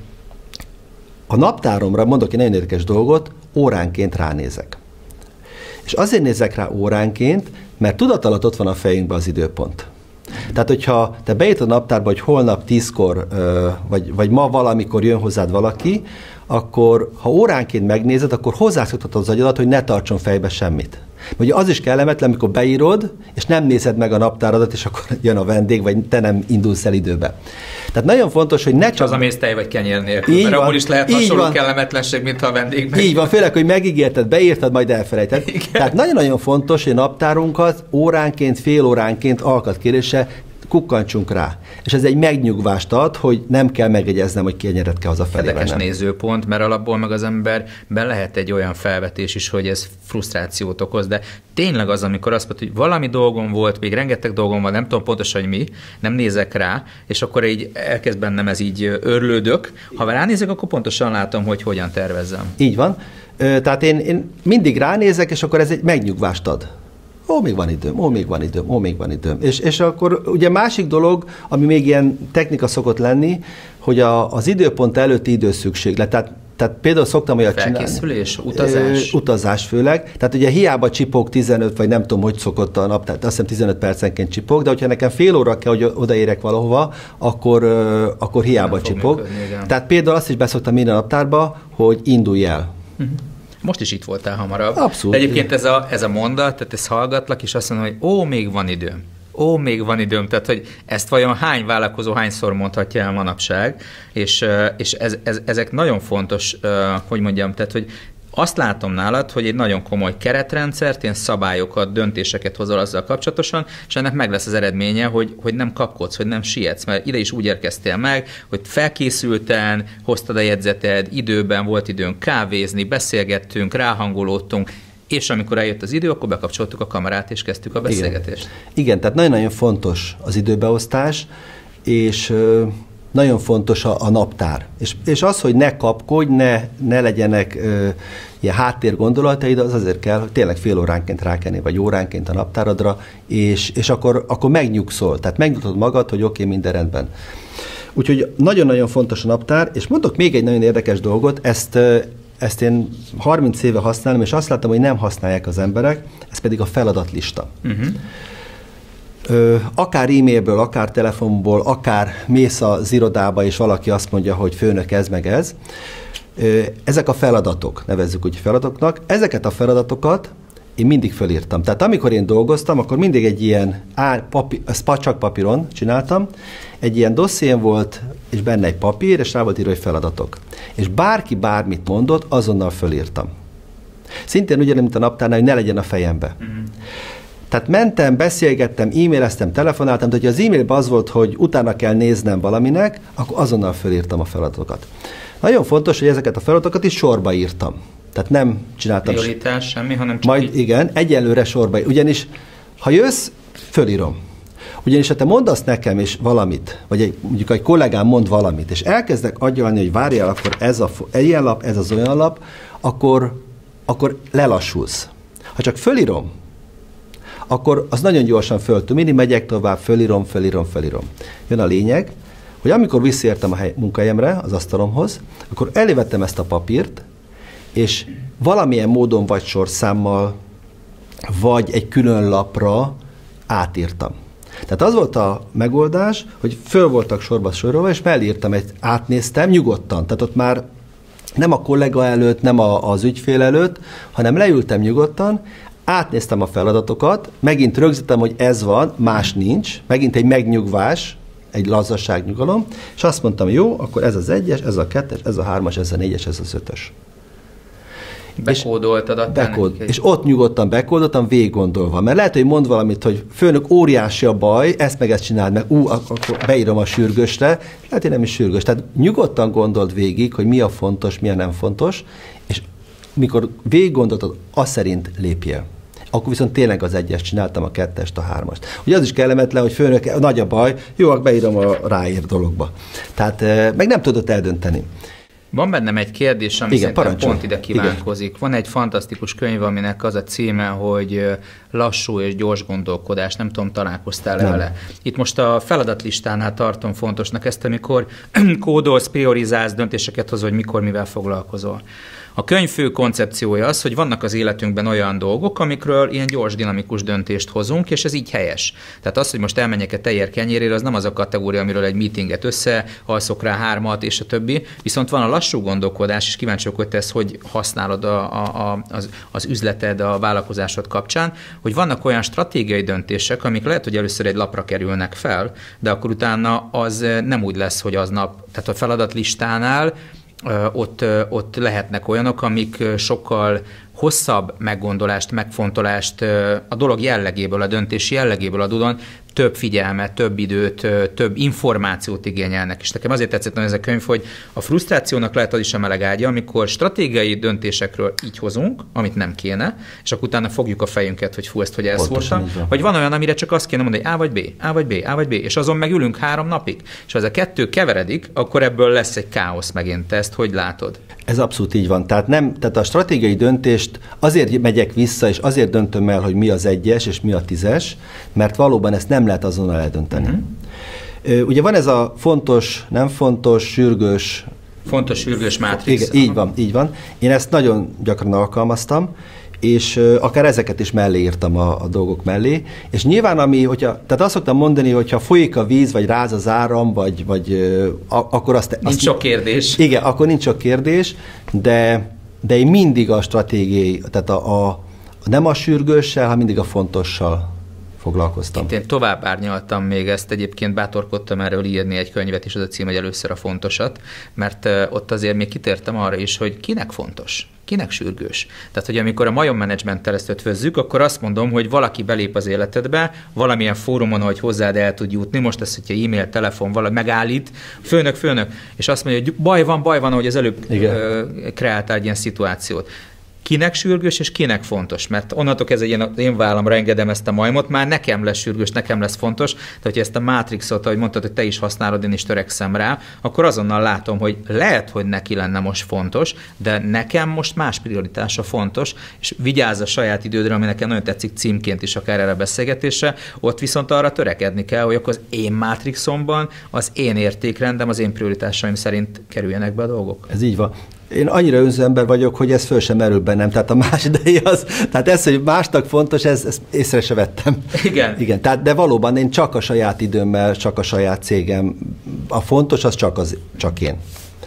a naptáromra mondok egy nagyon érdekes dolgot, óránként ránézek. És azért nézek rá óránként, mert tudatalatt ott van a fejünkben az időpont. Tehát, hogyha te beírtad a naptárba, hogy holnap 10-kor, vagy ma valamikor jön hozzád valaki, akkor ha óránként megnézed, akkor hozzászoktatod az agyadat, hogy ne tartson fejbe semmit. Ugye az is kellemetlen, amikor beírod, és nem nézed meg a naptáradat, és akkor jön a vendég, vagy te nem indulsz el időbe. Tehát nagyon fontos, hogy ne csak... Az a mész tej vagy kenyér nélkül, mert abból is lehet hasonló kellemetlenség, mint ha a vendég meg... Így van, főleg, hogy megígérted, beírtad, majd elfelejted. Igen. Tehát nagyon-nagyon fontos, hogy a naptárunkat óránként, fél óránként alkatkérése kukkantsunk rá. És ez egy megnyugvást ad, hogy nem kell megegyeznem, hogy kienyered kell hazafelé. Érdekes nézőpont, mert alapból meg az emberben lehet egy olyan felvetés is, hogy ez frusztrációt okoz, de tényleg az, amikor azt mondod, hogy valami dolgom volt, még rengeteg dolgom van, nem tudom pontosan, hogy mi, nem nézek rá, és akkor így elkezd bennem ez így örlődök. Ha ránézek, akkor pontosan látom, hogy hogyan tervezzem. Így van. Tehát én mindig ránézek, és akkor ez egy megnyugvást ad. Még van időm. És akkor ugye másik dolog, ami még ilyen technika szokott lenni, hogy az időpont előtti időszükséglet. Tehát például szoktam olyat csinálni. Felkészülés, utazás. Utazás főleg. Tehát ugye hiába csipog 15, vagy nem tudom, hogy szokott a nap, tehát azt hiszem 15 percenként csipog, de hogyha nekem fél óra kell, hogy odaérek valahova, akkor hiába csipog. Működni, tehát például azt is beszoktam minden naptárba, hogy indulj el. Most is itt voltál hamarabb. Abszolút. De egyébként ez a mondat, tehát ezt hallgatlak, és azt mondom, hogy még van időm. Tehát, hogy ezt vajon hány vállalkozó hányszor mondhatja el manapság, és ezek nagyon fontos, hogy mondjam, tehát, hogy azt látom nálad, hogy egy nagyon komoly keretrendszert, ilyen szabályokat, döntéseket hozol azzal kapcsolatosan, és ennek meg lesz az eredménye, hogy nem kapkodsz, hogy nem sietsz, mert ide is úgy érkeztél meg, hogy felkészülten, hoztad a jegyzeted, időben volt időnk kávézni, beszélgettünk, ráhangolódtunk, és amikor eljött az idő, akkor bekapcsoltuk a kamerát, és kezdtük a beszélgetést. Igen, tehát nagyon-nagyon fontos az időbeosztás, és nagyon fontos a naptár. És az, hogy ne kapkodj, ne legyenek ilyen háttérgondolataid, az azért kell, hogy tényleg fél óránként rákenni, vagy óránként a naptáradra, és akkor megnyugszol. Tehát megnyugtod magad, hogy oké, minden rendben. Úgyhogy nagyon-nagyon fontos a naptár, és mondok még egy nagyon érdekes dolgot, ezt én 30 éve használom, és azt láttam, hogy nem használják az emberek, ez pedig a feladatlista. Akár e-mailből, akár telefonból, akár mész az irodába, és valaki azt mondja, hogy főnök ez meg ez. Ezek a feladatok, nevezzük úgy feladatoknak, ezeket a feladatokat én mindig felírtam. Tehát amikor én dolgoztam, akkor mindig egy ilyen csak papíron csináltam, egy ilyen dosszién volt, és benne egy papír, és rá volt írva, hogy feladatok. És bárki bármit mondott, azonnal fölírtam. Szintén ugyanúgy, mint a naptárnál, hogy ne legyen a fejembe. Tehát mentem, beszélgettem, e-maileztem, telefonáltam, de hogyha az e-mailben az volt, hogy utána kell néznem valaminek, akkor azonnal fölírtam a feladatokat. Nagyon fontos, hogy ezeket a feladatokat is sorba írtam. Tehát nem csináltam... Prioritás, semmi, hanem csak majd igen, egyenlőre sorba. Ugyanis, ha jössz, fölírom. Ugyanis, ha te mondasz nekem és valamit, vagy mondjuk egy kollégám mond valamit, és elkezdek agyalni, hogy várjál, akkor ez ilyen lap, ez az olyan lap, akkor lelassulsz. Ha csak fölírom, akkor az nagyon gyorsan föltűnik, megyek tovább, fölírom. Jön a lényeg, hogy amikor visszaértem a munkahelyemre, az asztalomhoz, akkor elévettem ezt a papírt, és valamilyen módon vagy sorszámmal, vagy egy külön lapra átírtam. Tehát az volt a megoldás, hogy föl voltak sorolva, és mellírtam, átnéztem nyugodtan. Tehát ott már nem a kollega előtt, nem az ügyfél előtt, hanem leültem nyugodtan, átnéztem a feladatokat, megint rögzítem, hogy ez van, más nincs, megint egy megnyugvás, egy lazaság, nyugalom, és azt mondtam, jó, akkor ez az 1-es, ez a 2-es, ez a 3-as, ez a 4-es, ez az 5-ös. Bekódoltad a és ott nyugodtan bekódoltam, végig gondolva. Mert lehet, hogy mond valamit, hogy főnök, óriási a baj, ezt meg ezt csináld meg, akkor beírom a sürgősre, lehet, hogy nem is sürgős. Tehát nyugodtan gondold végig, hogy mi a fontos, mi a nem fontos, és mikor végig gondoltad, azt szerint lépjél. Akkor viszont tényleg az 1-est csináltam, a 2-est, a 3-ast. Ugye az is kellemetlen, hogy főnök, nagy a baj, jó, akkor beírom a ráír dologba. Tehát meg nem tudod eldönteni. Van bennem egy kérdés, ami szerintem pont ide kívánkozik. Igen. Van egy fantasztikus könyv, aminek az a címe, hogy Lassú és gyors gondolkodás. Nem tudom, találkoztál-e vele. Itt most a feladatlistánál tartom fontosnak ezt, amikor kódolsz, priorizálsz, döntéseket hozol, hogy mikor, mivel foglalkozol. A könyv fő koncepciója az, hogy vannak az életünkben olyan dolgok, amikről ilyen gyors, dinamikus döntést hozunk, és ez így helyes. Tehát az, hogy most elmenjek egy tejer kenyérére, az nem az a kategória, amiről egy meetinget összealszok rá 3-at, és a többi. Viszont van a lassú gondolkodás, és kíváncsi vagyok, hogy te ezt hogy használod az üzleted, a vállalkozásod kapcsán, hogy vannak olyan stratégiai döntések, amik lehet, hogy először egy lapra kerülnek fel, de akkor utána az nem úgy lesz, hogy aznap, tehát a feladatlistánál ott lehetnek olyanok, amik sokkal hosszabb meggondolást, megfontolást a dolog jellegéből, a döntési jellegéből adódóan több figyelmet, több időt, több információt igényelnek. És nekem azért tetszett ez a könyv, hogy a frusztrációnak lehet az is a meleg ágya, amikor stratégiai döntésekről így hozunk, amit nem kéne, és akkor utána fogjuk a fejünket, hogy fú, ezt hogy elszórtam. Vagy van olyan, amire csak azt kéne mondani, hogy A vagy B, A vagy B, A vagy B, és azon megülünk 3 napig. És ha ez a 2 keveredik, akkor ebből lesz egy káosz megint. Te ezt hogy látod? Ez abszolút így van. Tehát a stratégiai döntést azért megyek vissza, és azért döntöm el, hogy mi az 1-es és mi a 10-es, mert valóban ezt nem lehet azonnal eldönteni. Ugye van ez a fontos, nem fontos, sürgős... Fontos, sürgős mátrix. Igen, így van. Én ezt nagyon gyakran alkalmaztam, és akár ezeket is mellé írtam a dolgok mellé, és nyilván tehát azt szoktam mondani, hogyha folyik a víz, vagy ráz az áram, vagy akkor azt... Nincs sok kérdés. Igen, akkor nincs sok kérdés, de én mindig a stratégiai, tehát nem a sürgőssel, hanem mindig a fontossal foglalkoztam. Én tovább árnyaltam még ezt, egyébként bátorkodtam erről írni egy könyvet, és az a cím, hogy először a fontosat, mert ott azért még kitértem arra is, hogy kinek fontos, kinek sürgős. Tehát, hogy amikor a majommenedzsmenttel ezt ötvözzük, akkor azt mondom, hogy valaki belép az életedbe, valamilyen fórumon, hogy hozzád el tud jutni, most ez, hogyha e-mail, telefon, valami megállít, főnök, és azt mondja, hogy baj van, ahogy az előbb kreáltál egy ilyen szituációt. Kinek sürgős, és kinek fontos. Mert onnantól kezdve az én vállamra engedem ezt a majmot, már nekem lesz sürgős, nekem lesz fontos. Tehát, hogyha ezt a mátrixot, ahogy mondtad, hogy te is használod, én is törekszem rá, akkor azonnal látom, hogy lehet, hogy neki lenne most fontos, de nekem most más prioritása fontos, és vigyázz a saját idődre, ami nekem nagyon tetszik címként is akár erre a beszélgetésre, ott viszont arra törekedni kell, hogy akkor az én mátrixomban, az én értékrendem, az én prioritásaim szerint kerüljenek be a dolgok. Ez így van. Én annyira önző ember vagyok, hogy ez föl sem merül bennem. Tehát a más idei tehát ez, hogy másnak fontos, ezt észre se vettem. Igen. De valóban én csak a saját időmmel, csak a saját cégem. A fontos az csak én.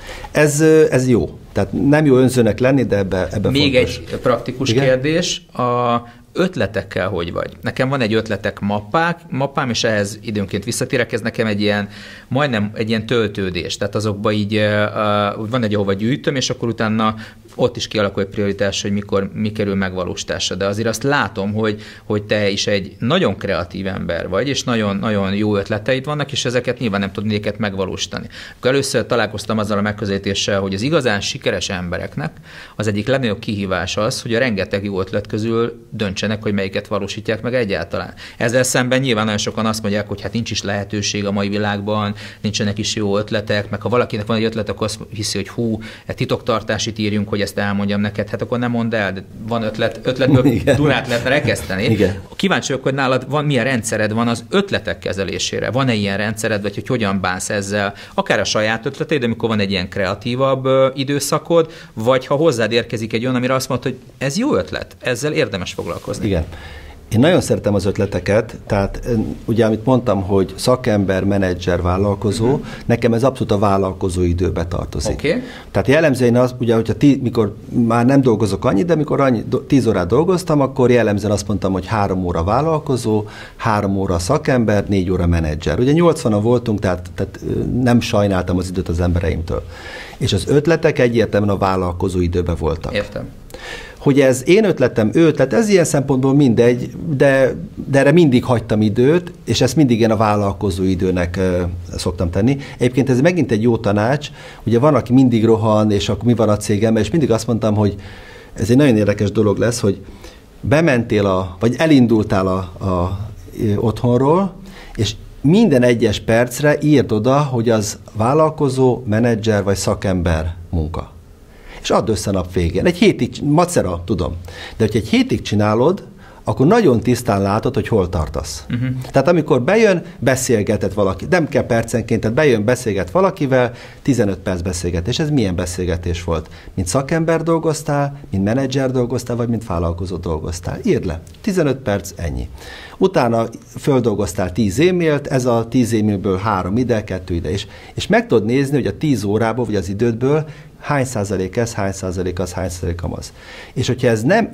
Ez jó. Tehát nem jó önzőnek lenni, de ebbe még fontos. Egy praktikus kérdés. Ötletekkel hogy vagy? Nekem van egy ötletek mappám, és ehhez időnként visszatérek, ez nekem egy ilyen, majdnem egy ilyen töltődés, tehát azokban így van egy, ahova gyűjtöm, és akkor utána ott is kialakul egy prioritás, hogy mi kerül megvalósításra. De azért azt látom, hogy te is egy nagyon kreatív ember vagy, és nagyon, nagyon jó ötleteid vannak, és ezeket nyilván nem tudod néket megvalósítani. Akkor először találkoztam azzal a megközelítéssel, hogy az igazán sikeres embereknek az egyik legnagyobb kihívás az, hogy a rengeteg jó ötlet közül döntsenek, hogy melyiket valósítják meg egyáltalán. Ezzel szemben nyilván nagyon sokan azt mondják, hogy hát nincs is lehetőség a mai világban, nincsenek is jó ötletek, meg ha valakinek van egy ötlet, akkor azt hiszi, hogy egy titoktartásit írjunk, hogy ezt elmondjam neked, hát akkor nem mondd el, de van ötletből Dunát lehetne rekeszteni. Igen. Kíváncsi vagyok, hogy nálad milyen rendszered van az ötletek kezelésére. Van-e ilyen rendszered, vagy hogy hogyan bánsz ezzel, akár a saját ötleteid, amikor van egy ilyen kreatívabb időszakod, vagy ha hozzád érkezik egy olyan, amire azt mondod, hogy ez jó ötlet, ezzel érdemes foglalkozni. Igen. Én nagyon szeretem az ötleteket, tehát ugye, amit mondtam, hogy szakember, menedzser, vállalkozó, nekem ez abszolút a vállalkozó időbe tartozik. Okay. Tehát jellemzően az, ugye, hogyha mikor már nem dolgozok annyit, de mikor 10 órát dolgoztam, akkor jellemzően azt mondtam, hogy 3 óra vállalkozó, 3 óra szakember, 4 óra menedzser. Ugye 80-an voltunk, tehát nem sajnáltam az időt az embereimtől. És az ötletek egyértelműen a vállalkozó időben voltak. Értem. Hogy ez én ötletem, ő ötlet, ez ilyen szempontból mindegy, de erre mindig hagytam időt, és ezt mindig én a vállalkozó időnek szoktam tenni. Egyébként ez megint egy jó tanács, ugye van, aki mindig rohan, és akkor mi van a cégemben, és mindig azt mondtam, hogy ez egy nagyon érdekes dolog lesz, hogy bementél vagy elindultál a otthonról, és minden egyes percre írd oda, hogy az vállalkozó, menedzser vagy szakember munka. És add össze nap végén. Egy hétig, macera, tudom. De hogyha egy hétig csinálod, akkor nagyon tisztán látod, hogy hol tartasz. Tehát amikor bejön, beszélgetett valaki. Nem kell percenként, tehát bejön, beszélget valakivel, 15 perc beszélgetés. Ez milyen beszélgetés volt? Mint szakember dolgoztál, mint menedzser dolgoztál, vagy mint vállalkozó dolgoztál? Írd le. 15 perc, ennyi. Utána földolgoztál 10 e-mailt, ez a 10 e-mailből 3 ide, 2 ide. És meg tudod nézni, hogy a 10 órából, vagy az idődből hány százalék ez, hány százalék az, hány százalék az. És hogyha ez nem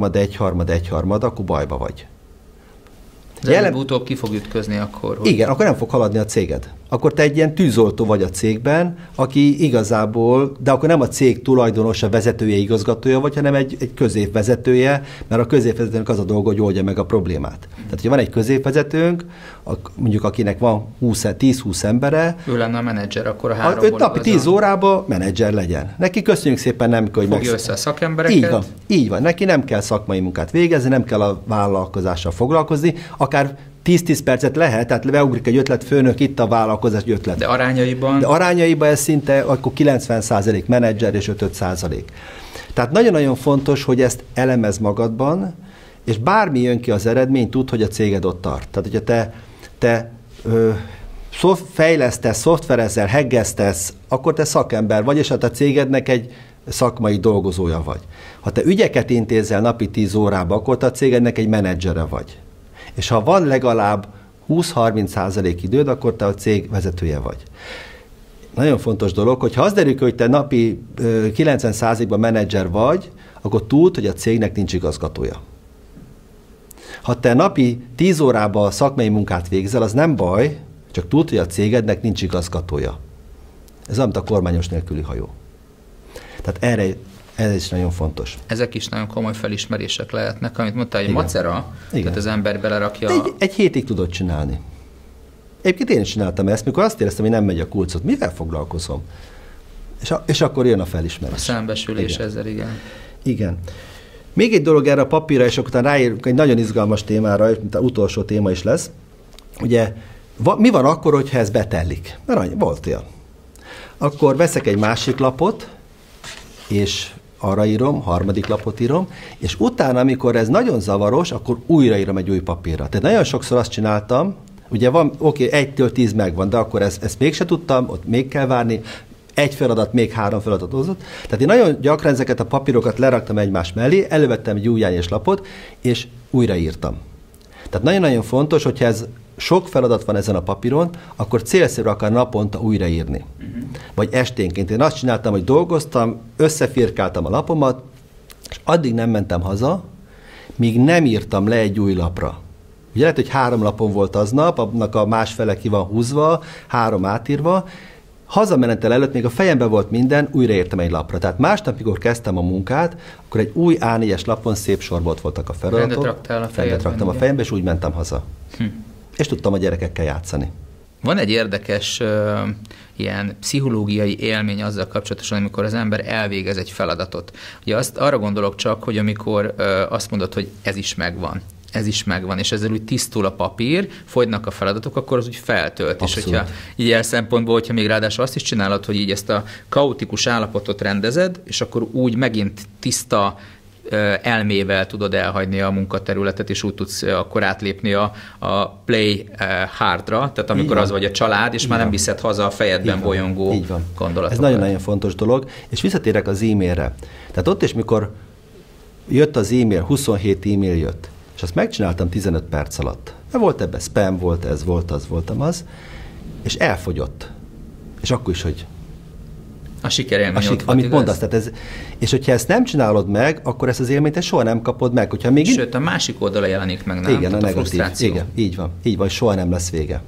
egyharmad, akkor bajba vagy. De utóbb ki fog ütközni akkor. Hogy... Igen, akkor nem fog haladni a céged. akkor te egy ilyen tűzoltó vagy a cégben, aki igazából, de akkor nem a cég tulajdonosa, vezetője, igazgatója vagy, hanem egy középvezetője, mert a középvezetőnek az a dolga, hogy oldja meg a problémát. Tehát, hogyha van egy középvezetőnk, mondjuk akinek van 10-20 embere, ő lenne a menedzser, akkor a 3 ő napi 10 órában menedzser legyen. Neki köszönjük szépen, nem kell, hogy fogja össze a szakembereket. Így van. Neki nem kell szakmai munkát végezni, nem kell a vállalkozással foglalkozni, akár 10-10 percet lehet, tehát beugrik egy ötlet, főnök, itt a vállalkozás ötlet. De arányaiban? De arányaiban ez szinte akkor 90% menedzser és 5%. Tehát nagyon-nagyon fontos, hogy ezt elemez magadban, és bármi jön ki az eredmény, tud, hogy a céged ott tart. Tehát, hogyha te fejlesztesz, szoftverezel, heggeztesz, akkor te szakember vagy, és hát a cégednek egy szakmai dolgozója vagy. Ha te ügyeket intézel napi 10 órába, akkor te a cégednek egy menedzsere vagy. És ha van legalább 20-30% időd, akkor te a cég vezetője vagy. Nagyon fontos dolog, hogy ha az derül, hogy te napi 90%-ban menedzser vagy, akkor tudd, hogy a cégnek nincs igazgatója. Ha te napi 10 órában szakmai munkát végzel, az nem baj, csak tudd, hogy a cégednek nincs igazgatója. Ez olyan, mint a kormányos nélküli hajó. Tehát ez is nagyon fontos. Ezek is nagyon komoly felismerések lehetnek, amit mondtál, hogy Igen. Macera, Igen. tehát az ember belerakja... Egy hétig tudod csinálni. Egyébként én is csináltam ezt, mikor azt éreztem, hogy nem megy a kulcot. Mivel foglalkozom? És akkor jön a felismerés. A szembesülés igen. ezzel, igen. Igen. Még egy dolog erre a papírra, és akkor ráérünk egy nagyon izgalmas témára, mint az utolsó téma is lesz. Ugye, mi van akkor, hogyha ez betellik? Mert volt olyan. Akkor veszek egy másik lapot, és arra írom, harmadik lapot írom, és utána, amikor ez nagyon zavaros, akkor újraírom egy új papírra. Tehát nagyon sokszor azt csináltam, ugye van, oké, 1-től 10 megvan, de akkor ezt mégse tudtam, ott még kell várni, egy feladat, még 3 feladat hozott. Tehát én nagyon gyakran ezeket a papírokat leraktam egymás mellé, elővettem egy új A4-es lapot, és újraírtam. Tehát nagyon-nagyon fontos, hogyha ez sok feladat van ezen a papíron, akkor célszerű akar naponta újraírni. Vagy esténként. Én azt csináltam, hogy dolgoztam, összefirkáltam a lapomat, és addig nem mentem haza, míg nem írtam le egy új lapra. Ugye lehet, hogy 3 lapon volt aznap, annak a másfele ki van húzva, 3 átírva, hazamenetel előtt még a fejemben volt minden, újraírtam egy lapra. Tehát másnap, mikor kezdtem a munkát, akkor egy új A4-es lapon szép sorban ott voltak a feladatok. Rendet raktam a fejembe, és úgy mentem haza. És tudtam a gyerekekkel játszani. Van egy érdekes ilyen pszichológiai élmény azzal kapcsolatosan, amikor az ember elvégez egy feladatot. Ugye arra gondolok csak, hogy amikor azt mondod, hogy ez is megvan, és ezzel úgy tisztul a papír, fogynak a feladatok, akkor az úgy feltölt. Abszolút. És hogyha így ilyen szempontból, hogyha még ráadásul azt is csinálod, hogy így ezt a kaotikus állapotot rendezed, és akkor úgy megint tiszta elmével tudod elhagyni a munkaterületet, és úgy tudsz akkor átlépni a play hardra, tehát amikor az vagy a család, és már nem viszed haza a fejedben bolyongó gondolatokat. Ez nagyon-nagyon fontos dolog, és visszatérek az e-mailre. Tehát ott is, mikor jött az e-mail, 27 e-mail jött, és azt megcsináltam 15 perc alatt. Volt ebben spam, volt ez, volt az, voltam az, és elfogyott. És akkor is, hogy a sikerélmény ott amit mondasz, tehát ez, és hogyha ezt nem csinálod meg, akkor ezt az élményt soha nem kapod meg. Hogyha még sőt, a másik oldala jelenik meg, nem? Igen, a negatív. Igen, így van, soha nem lesz vége.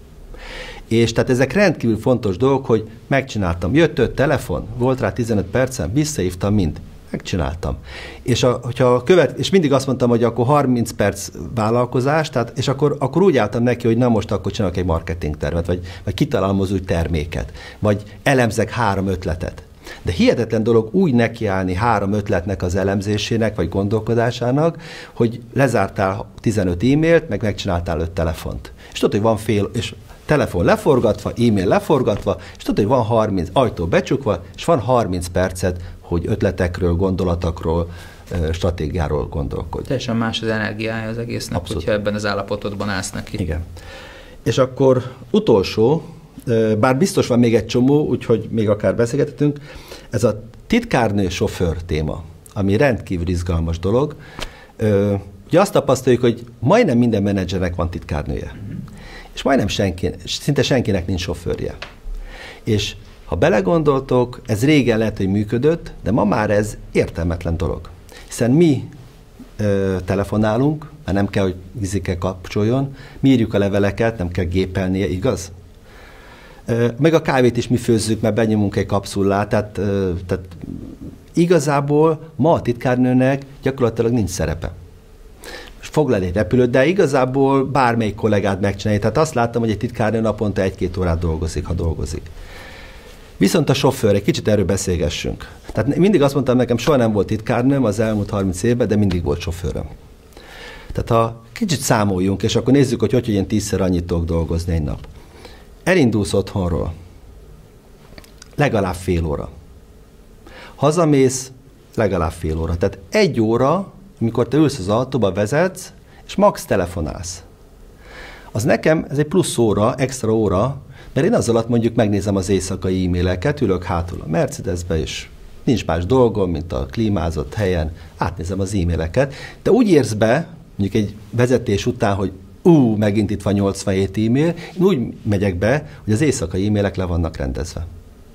És tehát ezek rendkívül fontos dolgok, hogy megcsináltam. Jött 5 telefon, volt rá 15 percen, visszahívtam mind. Megcsináltam. És, és mindig azt mondtam, hogy akkor 30 perc vállalkozás, tehát, és akkor úgy álltam neki, hogy na most akkor csinálok egy marketingtervet, vagy kitalálom az új terméket, vagy elemzek 3 ötletet. De hihetetlen dolog úgy nekiállni 3 ötletnek az elemzésének, vagy gondolkodásának, hogy lezártál 15 e-mailt, meg megcsináltál 5 telefont. És tudod, hogy van és telefon leforgatva, e-mail leforgatva, és tudod, hogy van 30 ajtó becsukva, és van 30 percet, hogy ötletekről, gondolatokról, stratégiáról gondolkodj. Teljesen más az energiája az egésznek, abszolút, hogyha ebben az állapotodban állsz neki. Igen. És akkor utolsó, bár biztos van még egy csomó, úgyhogy még akár beszélgethetünk, ez a titkárnő sofőr téma, ami rendkívül izgalmas dolog. Ugye azt tapasztaljuk, hogy majdnem minden menedzsernek van titkárnője. És majdnem szinte senkinek nincs sofőrje. És ha belegondoltok, ez régen lehet, hogy működött, de ma már ez értelmetlen dolog. Hiszen mi telefonálunk, mert nem kell, hogy vizike kapcsoljon, mi írjuk a leveleket, nem kell gépelnie, igaz? Meg a kávét is mi főzzük, mert benyomunk egy kapszulát, tehát igazából ma a titkárnőnek gyakorlatilag nincs szerepe. Foglal egy repülőt, de igazából bármelyik kollégád megcsinálja. Tehát azt láttam, hogy egy titkárnő naponta 1-2 órát dolgozik, ha dolgozik. Viszont a sofőr, egy kicsit erről beszélgessünk. Tehát mindig azt mondtam, nekem soha nem volt titkárnőm az elmúlt 30 évben, de mindig volt sofőröm. Tehát ha kicsit számoljunk, és akkor nézzük, hogy ilyen 10-szer annyit tudok dolgozni egy nap. Elindulsz otthonról, legalább fél óra. Hazamész, legalább fél óra. Tehát 1 óra, amikor te ülsz az autóba, vezetsz, és max telefonálsz. Az nekem, ez egy plusz óra, extra óra, mert én az alatt mondjuk megnézem az éjszakai e-maileket, ülök hátul a Mercedesbe, és nincs más dolgom, mint a klímázott helyen, átnézem az e-maileket, de úgy érsz be, mondjuk egy vezetés után, hogy megint itt van 87 e-mail, én úgy megyek be, hogy az éjszakai e-mailek le vannak rendezve.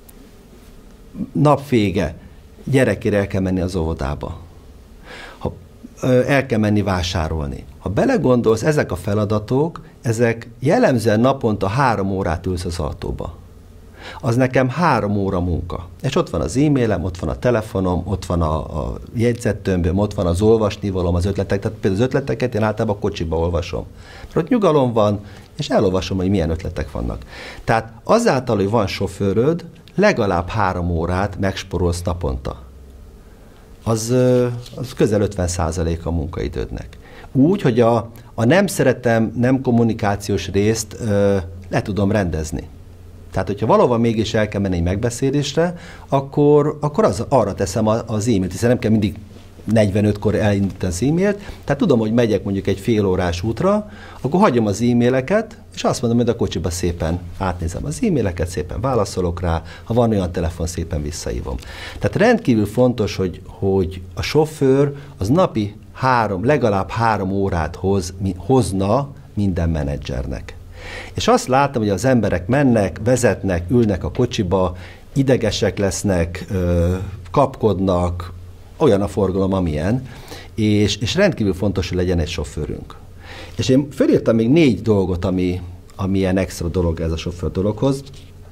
Nap vége, gyerekére el kell menni az óvodába. El kell menni vásárolni. Ha belegondolsz, ezek a feladatok, ezek jellemzően naponta 3 órát ülsz az autóba. Az nekem 3 óra munka. És ott van az e-mailem, ott van a telefonom, ott van a jegyzettömböm, ott van az olvasnivalom, az ötletek. Tehát például az ötleteket én általában a kocsiba olvasom. Mert ott nyugalom van, és elolvasom, hogy milyen ötletek vannak. Tehát azáltal, hogy van sofőröd, legalább 3 órát megsporolsz naponta. Az közel 50% a munkaidődnek. Úgy, hogy a nem szeretem, nem kommunikációs részt le tudom rendezni. Tehát, hogyha valahol mégis el kell menni egy megbeszélésre, akkor arra teszem az e-mailt, hiszen nem kell mindig 45-kor elindítani az e-mailt, tehát tudom, hogy megyek mondjuk egy fél órás útra, akkor hagyom az e-maileket, és azt mondom, hogy a kocsiba szépen átnézem az e-maileket, szépen válaszolok rá, ha van olyan telefon, szépen visszahívom. Tehát rendkívül fontos, hogy a sofőr az napi legalább 3 órát hozna minden menedzsernek. És azt látom, hogy az emberek mennek, vezetnek, ülnek a kocsiba, idegesek lesznek, kapkodnak, olyan a forgalom, amilyen, és rendkívül fontos, hogy legyen egy sofőrünk. És én felírtam még 4 dolgot, ami ilyen extra dolog ez a sofőr dologhoz.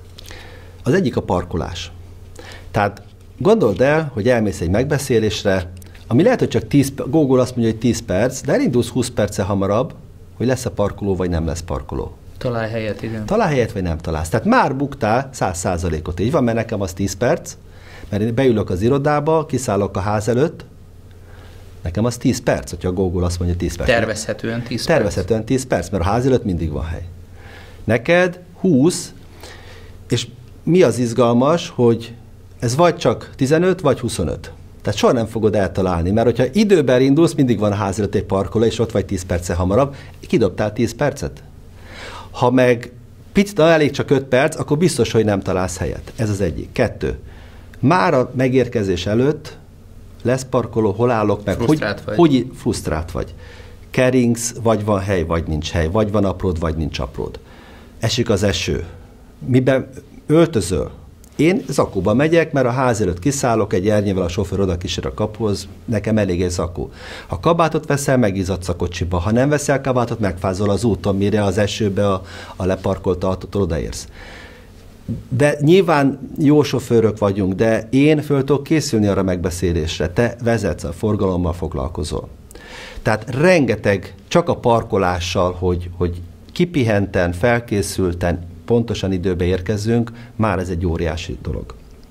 Az egyik a parkolás. Tehát gondold el, hogy elmész egy megbeszélésre, ami lehet, hogy csak 10 perc, Google azt mondja, hogy 10 perc, de elindulsz 20 perccel hamarabb, hogy lesz-e parkoló, vagy nem lesz parkoló. Találj helyet, igen. Találj helyet, vagy nem találsz. Tehát már buktál 100%-ot. Így van, mert nekem az 10 perc, mert én beülök az irodába, kiszállok a ház előtt, nekem az 10 perc, hogyha a Google azt mondja 10 perc. Tervezhetően 10 perc. Tervezhetően 10 perc, mert a ház előtt mindig van hely. Neked 20, és mi az izgalmas, hogy ez vagy csak 15, vagy 25. Tehát soha nem fogod eltalálni, mert hogyha időben indulsz, mindig van a ház előtt egy parkoló, és ott vagy 10 perccel hamarabb, kidobtál 10 percet. Ha meg picit elég csak 5 perc, akkor biztos, hogy nem találsz helyet. Ez az egyik. 2. Már a megérkezés előtt lesz parkoló, hol állok meg, hogy frusztrált vagy. Keringsz, vagy van hely, vagy nincs hely, vagy van apród, vagy nincs apród. Esik az eső. Miben öltözöl? Én zakóba megyek, mert a ház előtt kiszállok, egy ernyővel a sofőr oda kísér a kapuhoz, nekem elég egy zakó. Ha kabátot veszel, megizzadsz a kocsiba. Ha nem veszel kabátot, megfázol az úton, mire az esőbe a leparkolt autótól odaérsz. De nyilván jó sofőrök vagyunk, de én föl tudok készülni arra megbeszélésre. Te vezetsz, a forgalommal foglalkozol. Tehát rengeteg, csak a parkolással, hogy kipihenten, felkészülten, pontosan időbe érkezzünk, már ez egy óriási dolog.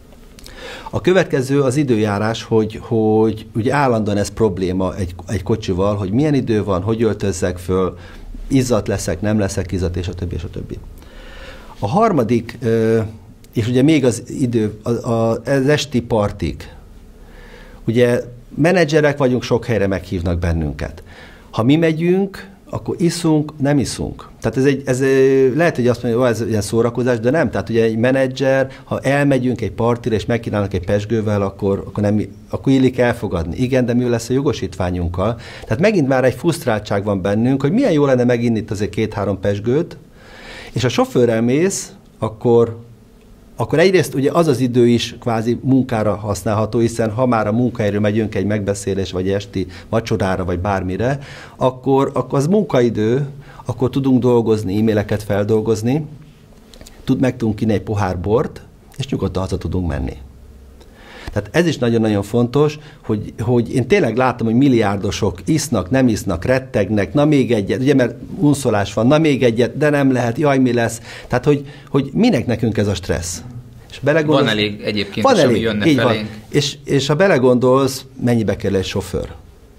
A következő az időjárás, hogy ugye állandóan ez probléma egy kocsival, hogy milyen idő van, hogy öltözzek föl, izzadt leszek, nem leszek izzadt, és a többi, és a többi. A harmadik, és ugye még az idő, az esti partig. Ugye menedzserek vagyunk, sok helyre meghívnak bennünket. Ha mi megyünk, akkor iszunk, nem iszunk. Tehát ez lehet, hogy azt mondja, hogy ez ilyen szórakozás, de nem. Tehát ugye egy menedzser, ha elmegyünk egy partira, és megkínálnak egy pezsgővel, akkor illik elfogadni. Igen, de mi lesz a jogosítványunkkal? Tehát megint már egy frusztráltság van bennünk, hogy milyen jó lenne meginni itt azért 2-3 pezsgőt, és a sofőrrel mész, akkor egyrészt ugye az idő is kvázi munkára használható, hiszen ha már a munkahelyről megyünk egy megbeszélés, vagy esti vacsorára, vagy bármire, akkor az munkaidő, akkor tudunk dolgozni, e-maileket feldolgozni, meg tudunk inni egy pohár bort, és nyugodtan haza tudunk menni. Tehát ez is nagyon-nagyon fontos, hogy én tényleg látom, hogy milliárdosok isznak, nem isznak, rettegnek, na még egyet, ugye mert unszolás van, na még egyet, de nem lehet, jaj, mi lesz. Tehát, hogy minek nekünk ez a stressz? És van elég egyébként, van elég, ami jönne felénk. És ha belegondolsz, mennyibe kell egy sofőr?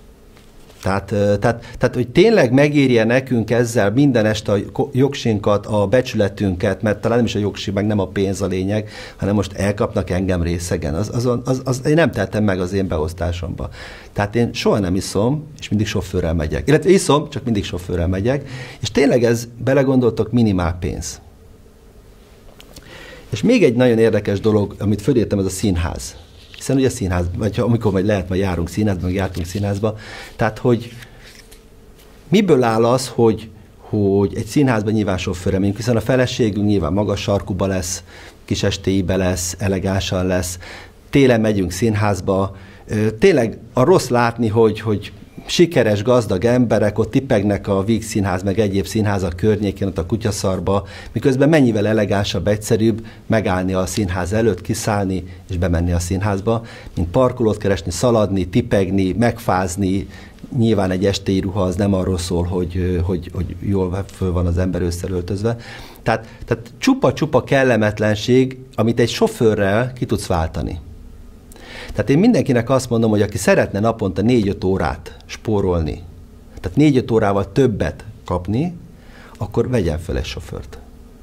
Tehát, hogy tényleg megérje nekünk ezzel minden este a jogsinkat, a becsületünket, mert talán nem is a jogsi, meg nem a pénz a lényeg, hanem most elkapnak engem részegen. Az én nem tettem meg az én beosztásomba. Tehát én soha nem iszom, és mindig sofőrrel megyek. Illetve iszom, csak mindig sofőrrel megyek, és tényleg ez, belegondoltok, minimál pénz. És még egy nagyon érdekes dolog, amit fölírtam, ez a színház. Hiszen ugye színház, vagy amikor majd lehet, majd járunk színházba, meg jártunk színházba. Tehát, hogy miből áll az, hogy egy színházban nyilván sofőrre megyünk, hiszen a feleségünk nyilván magas sarkuba lesz, kis estéibe lesz, elegánsan lesz. Télen megyünk színházba. Tényleg a rossz látni, hogy sikeres, gazdag emberek ott tipegnek a Víg Színház, meg egyéb színházak környékén, ott a kutyaszarba, miközben mennyivel elegánsabb, egyszerűbb megállni a színház előtt, kiszállni és bemenni a színházba, mint parkolót keresni, szaladni, tipegni, megfázni. Nyilván egy estéi ruha az nem arról szól, hogy jól föl van az ember összeöltözve. Tehát csupa-csupa kellemetlenség, amit egy sofőrrel ki tudsz váltani. Tehát én mindenkinek azt mondom, hogy aki szeretne naponta 4-5 órát spórolni, tehát 4-5 órával többet kapni, akkor vegyen fel egy sofőrt.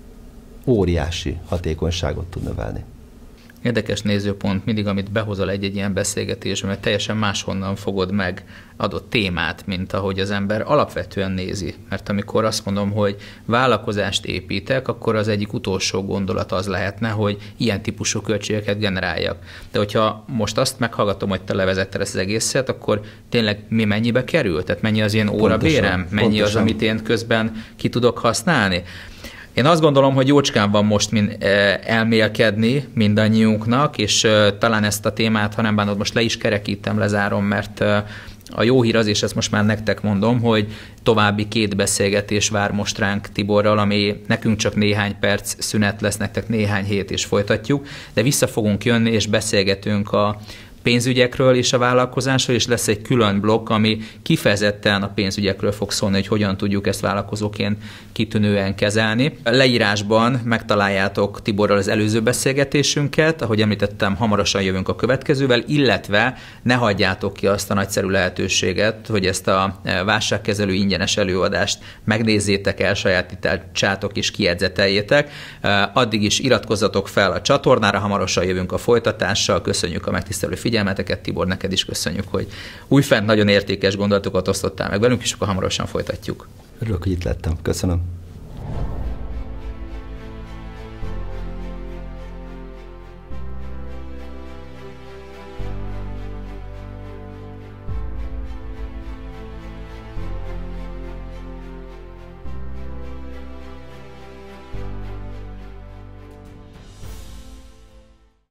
Óriási hatékonyságot tud növelni. Érdekes nézőpont mindig, amit behozol egy-egy ilyen beszélgetésbe, mert teljesen máshonnan fogod meg adott témát, mint ahogy az ember alapvetően nézi. Mert amikor azt mondom, hogy vállalkozást építek, akkor az egyik utolsó gondolat az lehetne, hogy ilyen típusú költségeket generáljak. De hogyha most azt meghallgatom, hogy te levezetted ezt az egészet, akkor tényleg mi mennyibe kerül? Tehát mennyi az én órabérem? Mennyi az, amit én közben ki tudok használni? Én azt gondolom, hogy jócskán van most elmélkedni mindannyiunknak, és talán ezt a témát, ha nem bánod, most le is kerekítem, lezárom, mert a jó hír az, és ezt most már nektek mondom, hogy további 2 beszélgetés vár most ránk Tiborral, ami nekünk csak néhány perc szünet lesz, nektek néhány hét, és folytatjuk, de vissza fogunk jönni, és beszélgetünk a pénzügyekről és a vállalkozásról, és lesz egy külön blokk, ami kifejezetten a pénzügyekről fog szólni, hogy hogyan tudjuk ezt vállalkozóként kitűnően kezelni. A leírásban megtaláljátok Tiborral az előző beszélgetésünket, ahogy említettem, hamarosan jövünk a következővel, illetve ne hagyjátok ki azt a nagyszerű lehetőséget, hogy ezt a válságkezelő ingyenes előadást megnézzétek, elsajátítsátok és kiedzeteljétek. Addig is iratkozzatok fel a csatornára, hamarosan jövünk a folytatással. Köszönjük a megtisztelő figyelmeteket, Tibor, neked is köszönjük, hogy újfent nagyon értékes gondolatokat osztottál meg velünk, és akkor hamarosan folytatjuk. Örülök, hogy itt lettem. Köszönöm.